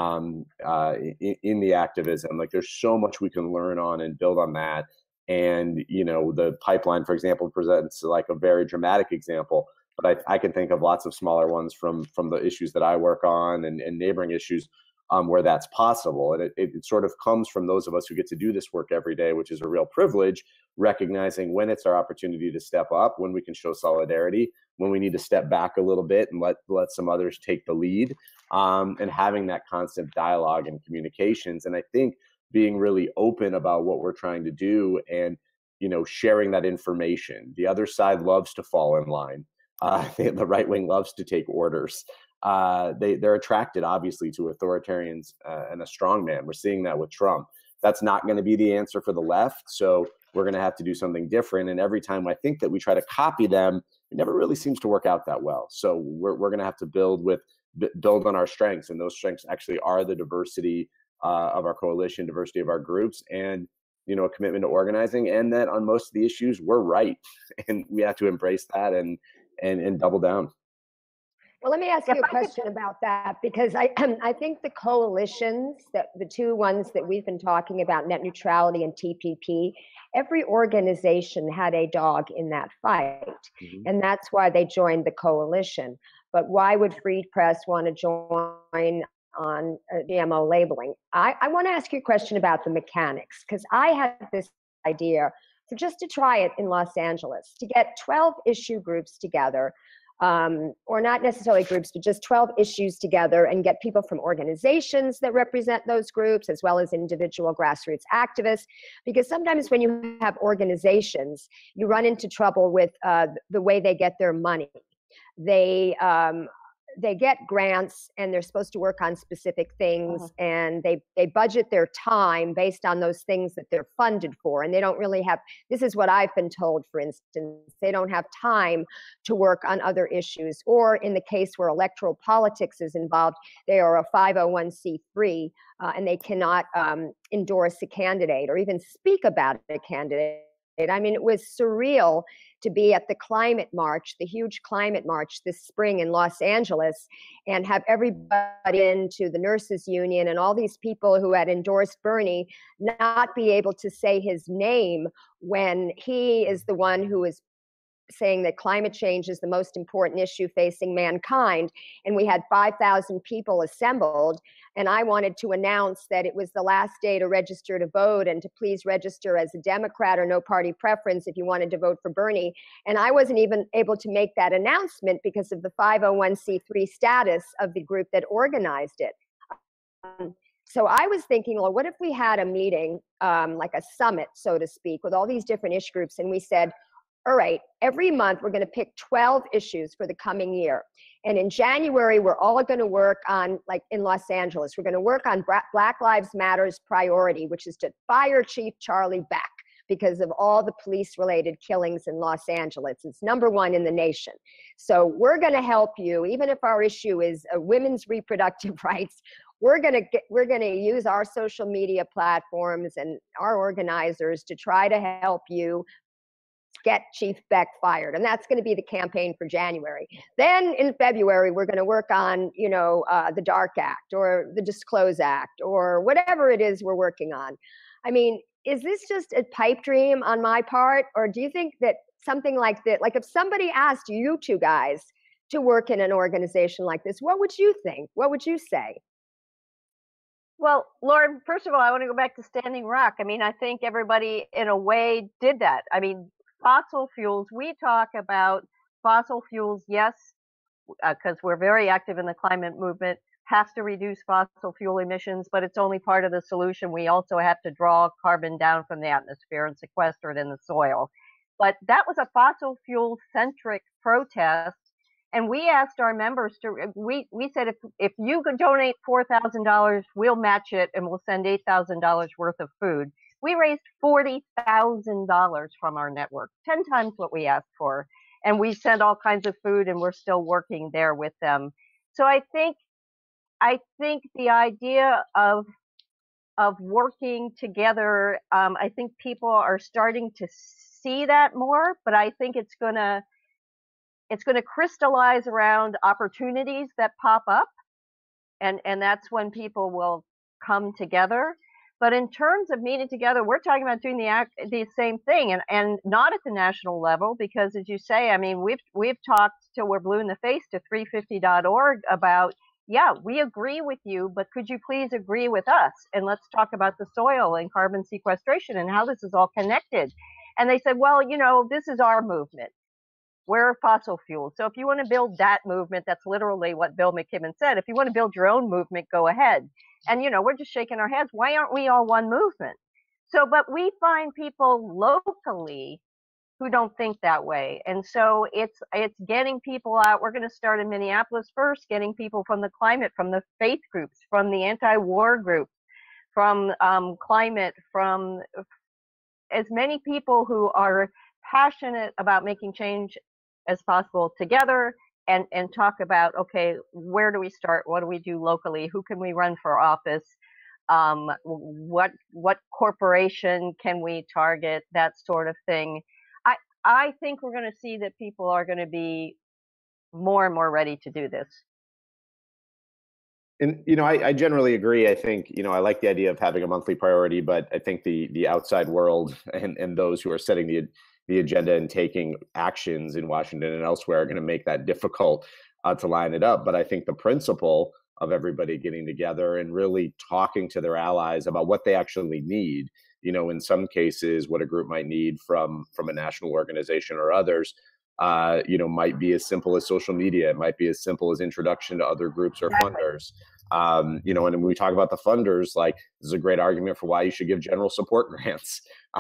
in the activism. Like, there's so much we can learn on and build on that. And, you know, the pipeline, for example, presents like a very dramatic example, but I can think of lots of smaller ones from the issues that I work on and neighboring issues where that's possible. And it sort of comes from those of us who get to do this work every day, which is a real privilege, recognizing when it's our opportunity to step up, when we can show solidarity, when we need to step back a little bit and let some others take the lead, and having that constant dialogue and communications. And I think being really open about what we're trying to do and, sharing that information. The other side loves to fall in line. The right wing loves to take orders. They're attracted, obviously, to authoritarians and a strongman. We're seeing that with Trump. That's not going to be the answer for the left. So we're going to have to do something different. And every time I think that we try to copy them, it never really seems to work out that well. So we're going to have to build on our strengths. And those strengths actually are the diversity of our coalition, diversity of our groups, and a commitment to organizing, and that on most of the issues we're right, and we have to embrace that and double down. Well, let me ask you a question about that, because I think the coalitions, the two ones that we've been talking about, net neutrality and TPP, every organization had a dog in that fight, and that's why they joined the coalition. But why would Free Press want to join on GMO labeling? I want to ask you a question about the mechanics, because I had this idea for just to try it in Los Angeles, to get 12 issue groups together, or not necessarily groups, but just 12 issues together, and get people from organizations that represent those groups, as well as individual grassroots activists. Because sometimes when you have organizations, you run into trouble with the way they get their money. They get grants, and they're supposed to work on specific things, and they budget their time based on those things that they're funded for. And they don't really have, this is what I've been told, for instance, they don't have time to work on other issues. Or in the case where electoral politics is involved, they are a 501c3, and they cannot endorse a candidate or even speak about a candidate. I mean, it was surreal to be at the climate march, the huge climate march this spring in Los Angeles, and have everybody into the nurses union and all these people who had endorsed Bernie not be able to say his name when he is the one who is saying that climate change is the most important issue facing mankind. And we had 5,000 people assembled, and I wanted to announce that it was the last day to register to vote, and to please register as a Democrat or no party preference if you wanted to vote for Bernie. And I wasn't even able to make that announcement because of the 501c3 status of the group that organized it. So I was thinking, well, what if we had a meeting, like a summit, so to speak, with all these different issue groups, and we said, all right, every month we're going to pick 12 issues for the coming year. And in January, we're all going to work on, like in Los Angeles, we're going to work on Black Lives Matter's priority, which is to fire Chief Charlie Beck because of all the police-related killings in Los Angeles. It's #1 in the nation. So we're going to help you, even if our issue is women's reproductive rights. We're going to use our social media platforms and our organizers to try to help you get Chief Beck fired. And that's going to be the campaign for January. Then in February, we're going to work on, the DARK Act or the Disclose Act or whatever it is we're working on. I mean, is this just a pipe dream on my part? Or do you think that something like that, like if somebody asked you two guys to work in an organization like this, what would you think? What would you say? Well, Lauren, first of all, I want to go back to Standing Rock. I mean, I think everybody in a way did that. I mean, fossil fuels, we talk about fossil fuels, yes, because we're very active in the climate movement, has to reduce fossil fuel emissions, but it's only part of the solution. We also have to draw carbon down from the atmosphere and sequester it in the soil. But that was a fossil fuel centric protest. And we asked our members to, we said, if you could donate $4,000, we'll match it and we'll send $8,000 worth of food. We raised $40,000 from our network, 10 times what we asked for. And we sent all kinds of food, and we're still working there with them. So I think the idea of working together, I think people are starting to see that more, but I think it's going to crystallize around opportunities that pop up. And that's when people will come together. But in terms of meeting together, we're talking about doing the same thing, and not at the national level, because as you say, I mean, we've talked till we're blue in the face to 350.org about yeah, we agree with you, but could you please agree with us? And let's talk about the soil and carbon sequestration and how this is all connected. And they said, well, you know, this is our movement. We're fossil fuels. So if you want to build that movement, that's literally what Bill McKibben said. If you want to build your own movement, go ahead. And, you know, we're just shaking our heads. Why aren't we all one movement? So, but we find people locally who don't think that way. And so it's getting people out. We're going to start in Minneapolis first, getting people from the climate, from the faith groups, from the anti-war groups, from climate, from as many people who are passionate about making change as possible together, and talk about, okay, where do we start? What do we do locally? Who can we run for office? What corporation can we target? That sort of thing. I think we're going to see that people are going to be more and more ready to do this. And, you know, I generally agree. I think, you know, I like the idea of having a monthly priority, but I think the outside world and those who are setting the agenda and taking actions in Washington and elsewhere are going to make that difficult to line it up. But I think the principle of everybody getting together and really talking to their allies about what they actually need, you know, in some cases, what a group might need from a national organization or others, you know, might be as simple as social media. It might be as simple as introduction to other groups or funders. You know, and when we talk about the funders, like, this is a great argument for why you should give general support grants,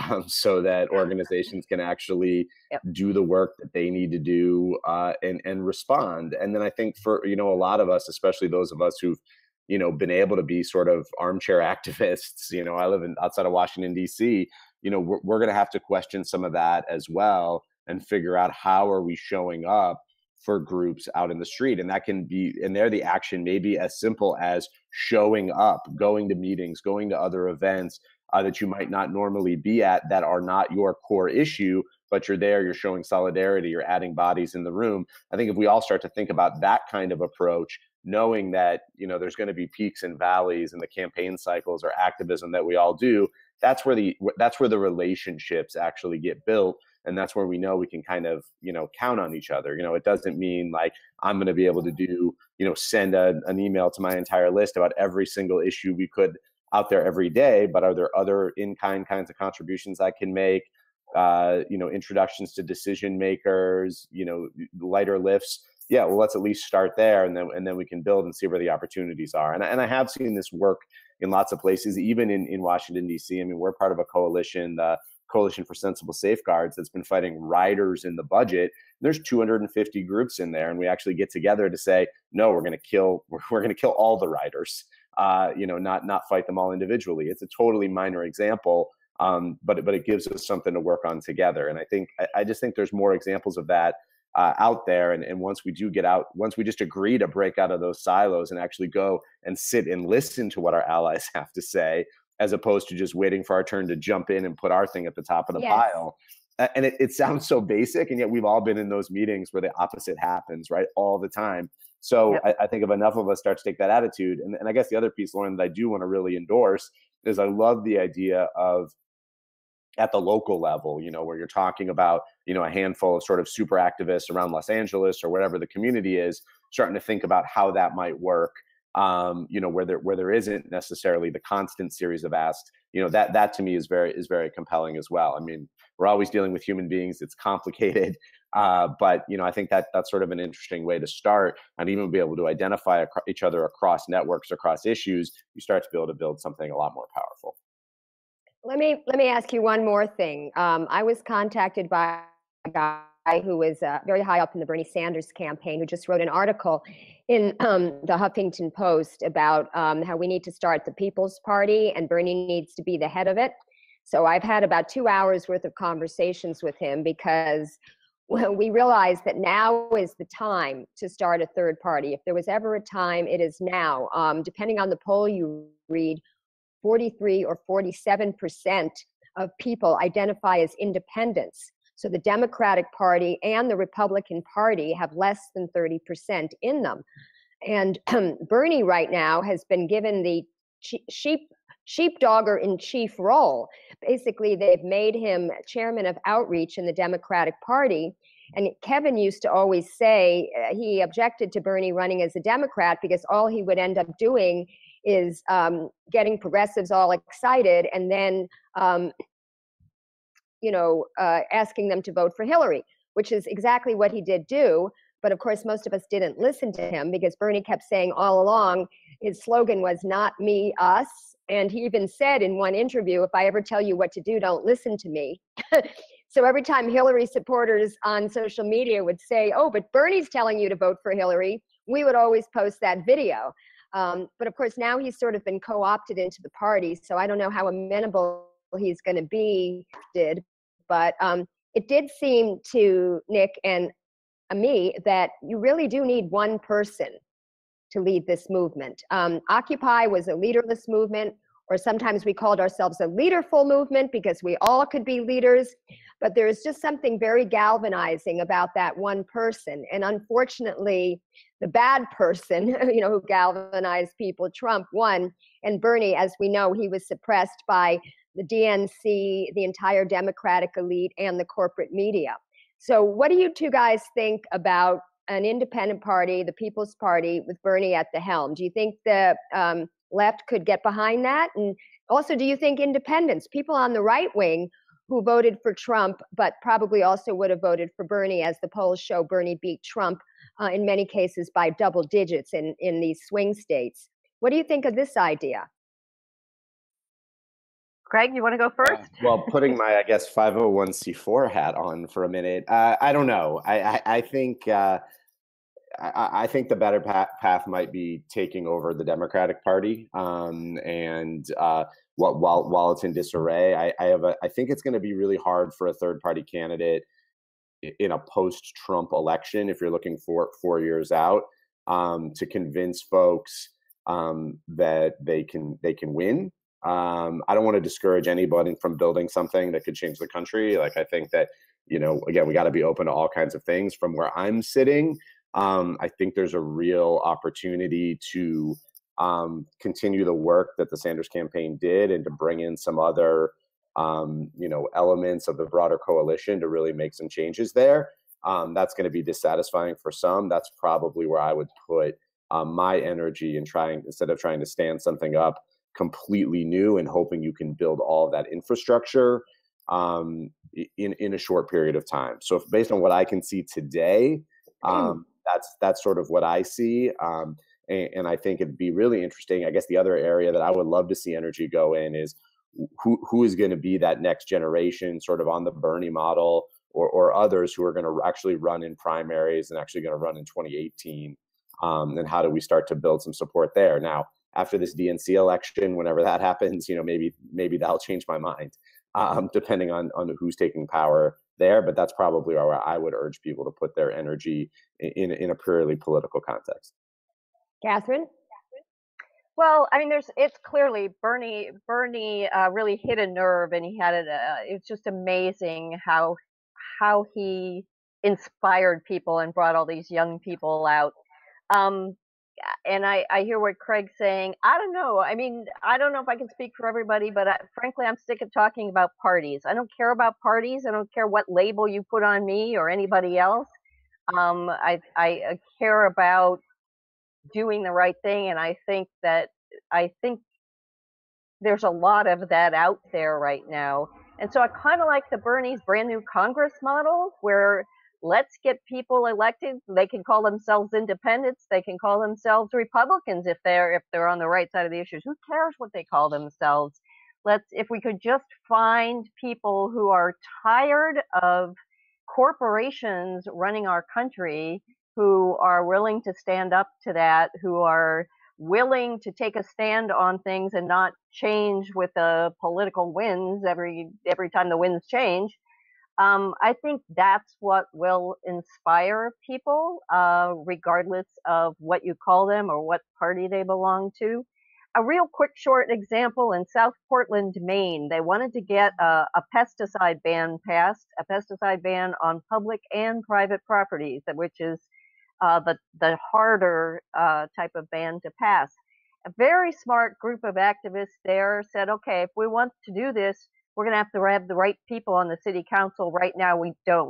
so that organizations can actually do the work that they need to do and respond. And then I think for, you know, a lot of us, especially those of us who've, you know, been able to be sort of armchair activists, you know, I live outside of Washington, D.C., you know, we're going to have to question some of that as well and figure out how are we showing up for groups out in the street. And that can be, and there the action may be as simple as showing up, going to meetings, going to other events that you might not normally be at, that are not your core issue, but you're there, you're showing solidarity, you're adding bodies in the room. I think if we all start to think about that kind of approach, knowing that, you know, there's going to be peaks and valleys in the campaign cycles or activism that we all do, that's where the relationships actually get built. And that's where we know we can kind of, you know, count on each other. You know, it doesn't mean like I'm going to be able to do, you know, send an email to my entire list about every single issue we put out there every day, but are there other in-kind kinds of contributions I can make? You know, introductions to decision makers, you know, lighter lifts. Yeah, well, let's at least start there, and then we can build and see where the opportunities are. And I have seen this work in lots of places, even in Washington, D.C. I mean, we're part of a coalition, the Coalition for Sensible Safeguards, that's been fighting riders in the budget. There's 250 groups in there, and we actually get together to say, no, we're going to kill all the riders. You know, not fight them all individually. It's a totally minor example, but it gives us something to work on together. And I just think there's more examples of that out there. And once we do get out, once we just agree to break out of those silos and actually go and sit and listen to what our allies have to say, as opposed to just waiting for our turn to jump in and put our thing at the top of the pile. And it sounds so basic, and yet we've all been in those meetings where the opposite happens, right, all the time. So I think if enough of us start to take that attitude, and I guess the other piece, Lauren, that I do want to really endorse is I love the idea of at the local level, you know, where you're talking about, you know, a handful of sort of super activists around Los Angeles or whatever the community is, starting to think about how that might work. You know, where there isn't necessarily the constant series of asks, you know, that to me is very compelling as well. I mean, we're always dealing with human beings. It's complicated. But, you know, I think that's sort of an interesting way to start, and even be able to identify each other across networks, across issues. You start to be able to build something a lot more powerful. Let me ask you one more thing. I was contacted by a guy who was very high up in the Bernie Sanders campaign, who just wrote an article in the Huffington Post about how we need to start the People's Party and Bernie needs to be the head of it. So I've had about 2 hours worth of conversations with him, because we realized that now is the time to start a third party. If there was ever a time, it is now. Depending on the poll you read, 43 or 47% of people identify as independents. So the Democratic Party and the Republican Party have less than 30% in them. And Bernie right now has been given the sheepdogger in chief role. Basically, they've made him chairman of outreach in the Democratic Party. And Kevin used to always say he objected to Bernie running as a Democrat because all he would end up doing is getting progressives all excited and then, asking them to vote for Hillary, which is exactly what he did do. But of course, most of us didn't listen to him because Bernie kept saying all along, his slogan was not me, us. And he even said in one interview, if I ever tell you what to do, don't listen to me. So every time Hillary supporters on social media would say, oh, but Bernie's telling you to vote for Hillary, we would always post that video. But of course, now he's sort of been co-opted into the party. So I don't know how amenable he's going to be. But it did seem to Nick and me that you really do need one person to lead this movement. Occupy was a leaderless movement, or sometimes we called ourselves a leaderful movement because we all could be leaders. But there's just something very galvanizing about that one person. And unfortunately, the bad person, who galvanized people, Trump, won. And Bernie, as we know, he was suppressed by the DNC, the entire Democratic elite, and the corporate media. So what do you two guys think about an independent party, the People's Party, with Bernie at the helm? Do you think the left could get behind that? And also, do you think independents, people on the right wing who voted for Trump, but probably also would have voted for Bernie, as the polls show Bernie beat Trump in many cases by double digits in these swing states. What do you think of this idea? Craig, you want to go first? Well, putting my, I guess, 501c4 hat on for a minute, I don't know. I think I think the better path might be taking over the Democratic Party, and while it's in disarray, I think it's going to be really hard for a third-party candidate in a post-Trump election, if you're looking for 4 years out, to convince folks that they can win. I don't want to discourage anybody from building something that could change the country. Like, I think that, again, we got to be open to all kinds of things. From where I'm sitting, I think there's a real opportunity to continue the work that the Sanders campaign did and to bring in some other, elements of the broader coalition to really make some changes there. That's going to be dissatisfying for some. That's probably where I would put my energy in instead of trying to stand something up completely new and hoping you can build all of that infrastructure in a short period of time. So based on what I can see today, that's sort of what I see. And I think it'd be really interesting. I guess the other area that I would love to see energy go in is who is going to be that next generation, sort of on the Bernie model, or others who are going to actually run in primaries and actually going to run in 2018. And how do we start to build some support there? Now, after this DNC election, whenever that happens, maybe that'll change my mind, depending on who's taking power there. But that's probably where I would urge people to put their energy in a purely political context. Catherine? Well, I mean, it's clearly Bernie really hit a nerve, and he had it's just amazing how he inspired people and brought all these young people out. And I hear what Craig's saying. I don't know. I mean, I don't know if I can speak for everybody, but frankly, I'm sick of talking about parties. I don't care about parties. I don't care what label you put on me or anybody else. I care about doing the right thing, and I think there's a lot of that out there right now. And so I kind of like the Bernie's brand new Congress model, where let's get people elected. They can call themselves independents. They can call themselves Republicans if they're on the right side of the issues. Who cares what they call themselves? If we could just find people who are tired of corporations running our country, who are willing to stand up to that, who are willing to take a stand on things and not change with the political winds every time the winds change. I think that's what will inspire people, regardless of what you call them or what party they belong to. A real quick short example: in South Portland, Maine, they wanted to get a pesticide ban passed, a pesticide ban on public and private properties, which is the harder type of ban to pass. A very smart group of activists there said, okay, if we want to do this, we're going to have the right people on the city council. Right now, we don't.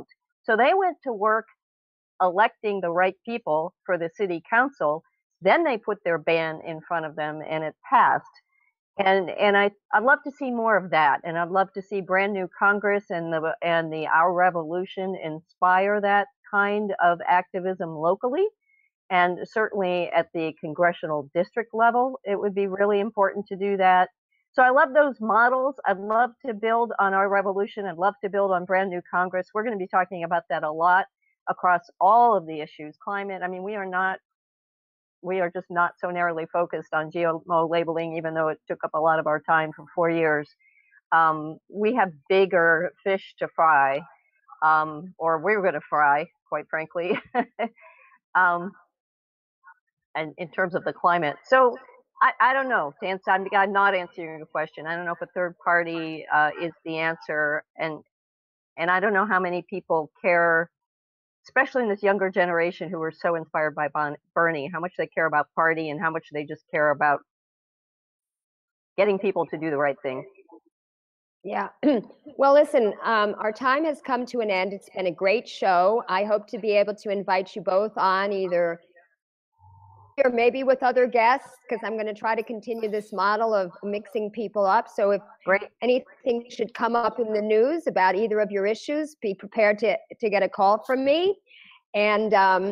So they went to work electing the right people for the city council. Then they put their ban in front of them, and it passed. And I'd love to see more of that, and I'd love to see brand new Congress and the Our Revolution inspire that kind of activism locally, and certainly at the congressional district level, it would be really important to do that. So I love those models. I'd love to build on Our Revolution. I'd love to build on brand new Congress. We're going to be talking about that a lot across all of the issues. Climate. I mean, we are just not so narrowly focused on GMO labeling, even though it took up a lot of our time for 4 years. We have bigger fish to fry, or we're going to fry, quite frankly, and in terms of the climate. So I don't know, to answer, I'm not answering your question. I don't know if a third party is the answer, and I don't know how many people care, especially in this younger generation who were so inspired by Bernie, how much they care about party and how much they just care about getting people to do the right thing. Yeah. Well, listen, our time has come to an end. It's been a great show. I hope to be able to invite you both on either or maybe with other guests, because I'm going to try to continue this model of mixing people up. So if anything should come up in the news about either of your issues, be prepared to get a call from me. And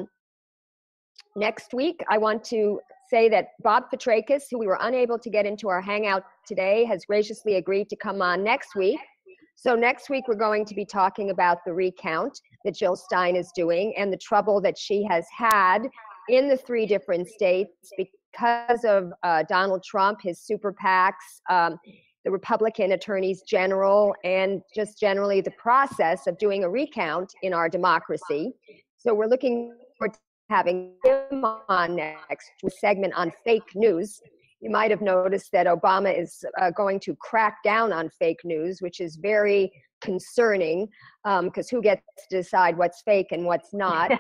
next week, I want to say that Bob Fitrakis, who we were unable to get into our hangout today, has graciously agreed to come on next week. So next week, we're going to be talking about the recount that Jill Stein is doing and the trouble that she has had in the 3 different states because of Donald Trump, his super PACs, the Republican attorneys general, and just generally the process of doing a recount in our democracy. So we're looking forward to having him on next, a segment on fake news. You might have noticed that Obama is going to crack down on fake news, which is very concerning, because who gets to decide what's fake and what's not?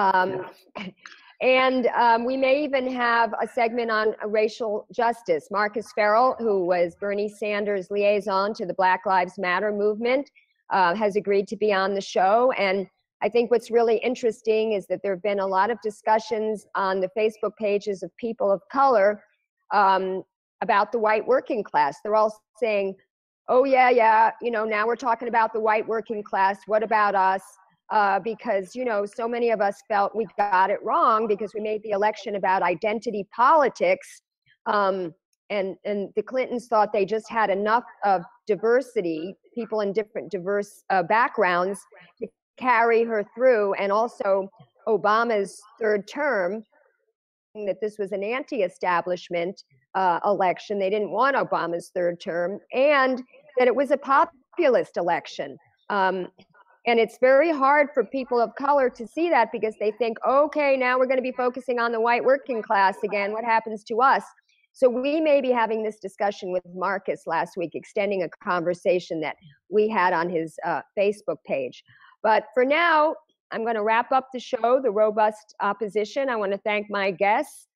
And we may even have a segment on racial justice. Marcus Farrell, who was Bernie Sanders' liaison to the Black Lives Matter movement, has agreed to be on the show. And I think what's really interesting is that there have been a lot of discussions on the Facebook pages of people of color about the white working class. They're all saying, oh, yeah, you know, now we're talking about the white working class. What about us? Because, you know, so many of us felt we got it wrong because we made the election about identity politics. And the Clintons thought they just had enough of diversity, people in different diverse backgrounds, to carry her through. And also Obama's 3rd term, that this was an anti-establishment election. They didn't want Obama's 3rd term, and that it was a populist election. And it's very hard for people of color to see that because they think, okay, now we're going to be focusing on the white working class again. What happens to us? So we may be having this discussion with Marcus last week, extending a conversation that we had on his Facebook page. But for now, I'm going to wrap up the show, The Robust Opposition. I want to thank my guests,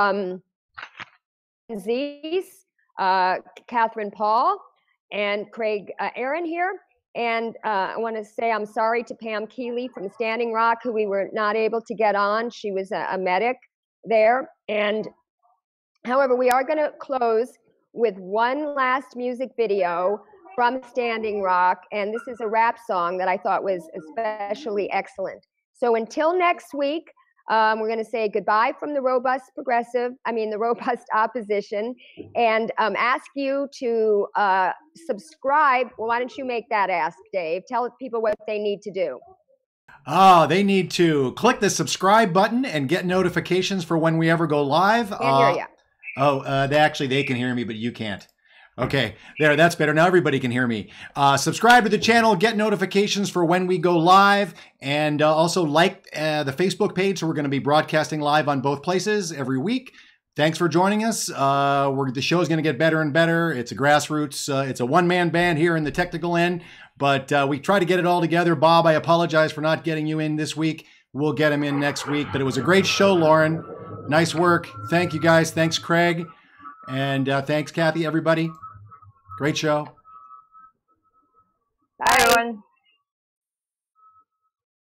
Zees, Catherine Paul, and Craig Aaron here. And I want to say I'm sorry to Pam Keeley from Standing Rock, who we were not able to get on. She was a medic there. And however, we are going to close with one last music video from Standing Rock. And this is a rap song that I thought was especially excellent. So until next week, we're going to say goodbye from the Robust Opposition, and ask you to subscribe. Well, why don't you make that ask, Dave? Tell people what they need to do. They need to click the subscribe button and get notifications for when we ever go live. Can't hear you. They can hear me, but you can't. Okay, there, that's better. Now everybody can hear me. Subscribe to the channel, get notifications for when we go live, and also like the Facebook page. So we're going to be broadcasting live on both places every week. Thanks for joining us. The show is going to get better and better. It's a grassroots, it's a one-man band here in the technical end, but we try to get it all together. Bob, I apologize for not getting you in this week. We'll get him in next week, but it was a great show, Lauren. Nice work. Thank you, guys. Thanks, Craig. And thanks, Kathy, everybody. Great show. Bye, everyone.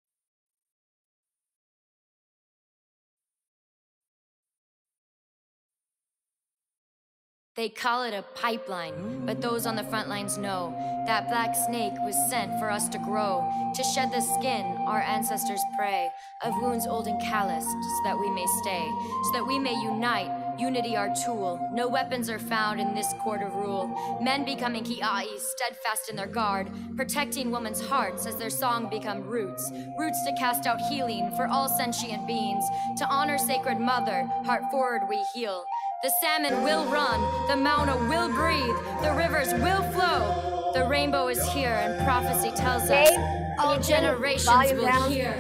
They call it a pipeline, but those on the front lines know that black snake was sent for us to grow, to shed the skin our ancestors pray, of wounds old and calloused, so that we may stay, so that we may unite, unity our tool. No weapons are found in this court of rule. Men becoming ki'ai, steadfast in their guard, protecting women's hearts as their song become roots, roots to cast out healing for all sentient beings, to honor sacred mother, heart forward we heal. The salmon will run, the Mauna will breathe, the rivers will flow. The rainbow is here and prophecy tells us all generations will hear.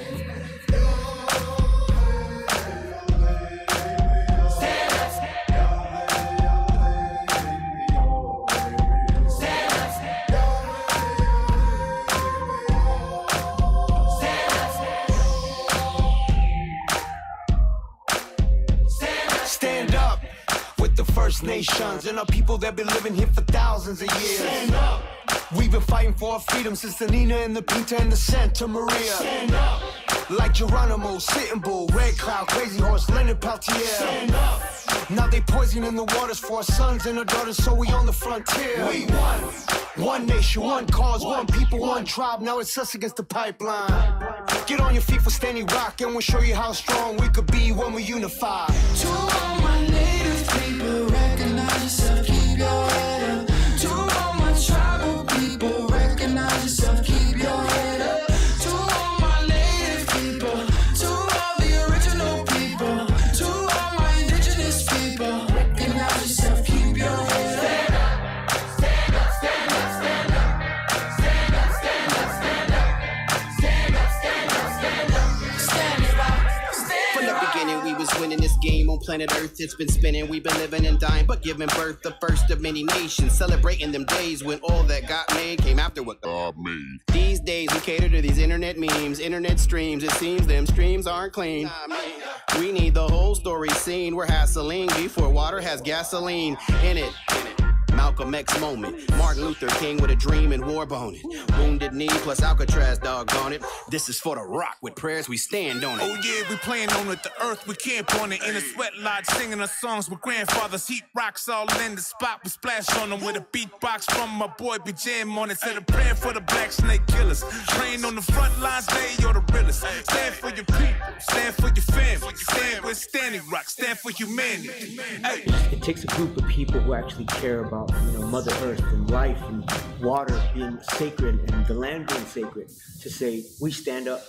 First Nations and our people that been living here for thousands of years. Stand up. We've been fighting for our freedom since the Nina and the Pinta and the Santa Maria. Stand up. Like Geronimo, Sitting Bull, Red Cloud, Crazy Horse, Leonard Peltier. Stand up. Now they poisoning the waters for our sons and our daughters, so we on the frontier. We won. One nation, one cause, one people, one tribe. Now it's us against the pipeline. Get on your feet for Standing Rock, and we'll show you how strong we could be when we unify. To all my native people, recognize yourself, keep your head up. To all my tribal people, recognize yourself, keep your head up. To all my native people, to all the original people, to all my indigenous people, recognize yourself, keep your head up. Stand up, stand up, stand up, stand up, stand up, stand up, stand up, stand up, stand up, stand up, stand up. From the beginning, we was winning this game on planet Earth. It's been spinning, we've been living and dying, but giving birth, the first of many nations. Celebrating them days when all that got made came after what God made. These days, we cater to these internet memes, internet streams. It seems them streams aren't clean. We need the whole story seen where hassling before water has gasoline in it. Malcolm X moment, Martin Luther King with a dream and war bone it. Wounded knee plus Alcatraz, doggone it. This is for the rock with prayers we stand on it. Oh yeah, we playing on it, the earth we camp on it. In a sweat lodge singing our songs with grandfathers. Heat rocks all in the spot, we splash on them with a beatbox from my boy, we jam on it. Said a prayer for the black snake killers. Train on the front lines, they are the realest. Stand for your people, stand for your family. Stand with Standing Rock, stand for humanity. Hey. It takes a group of people who actually care about, Mother Earth and life and water being sacred and the land being sacred to say, we stand up.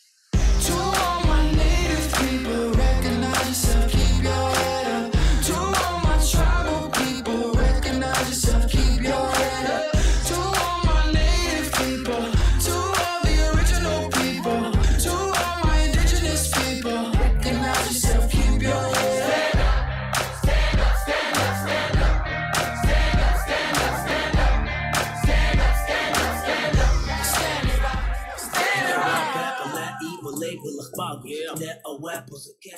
To all my native people, recognize yourself, keep your head up. To all my tribal people, recognize yourself, keep your head up. To all my native people, to all the original people, to all my indigenous people, recognize yourself, keep your head up. Yeah.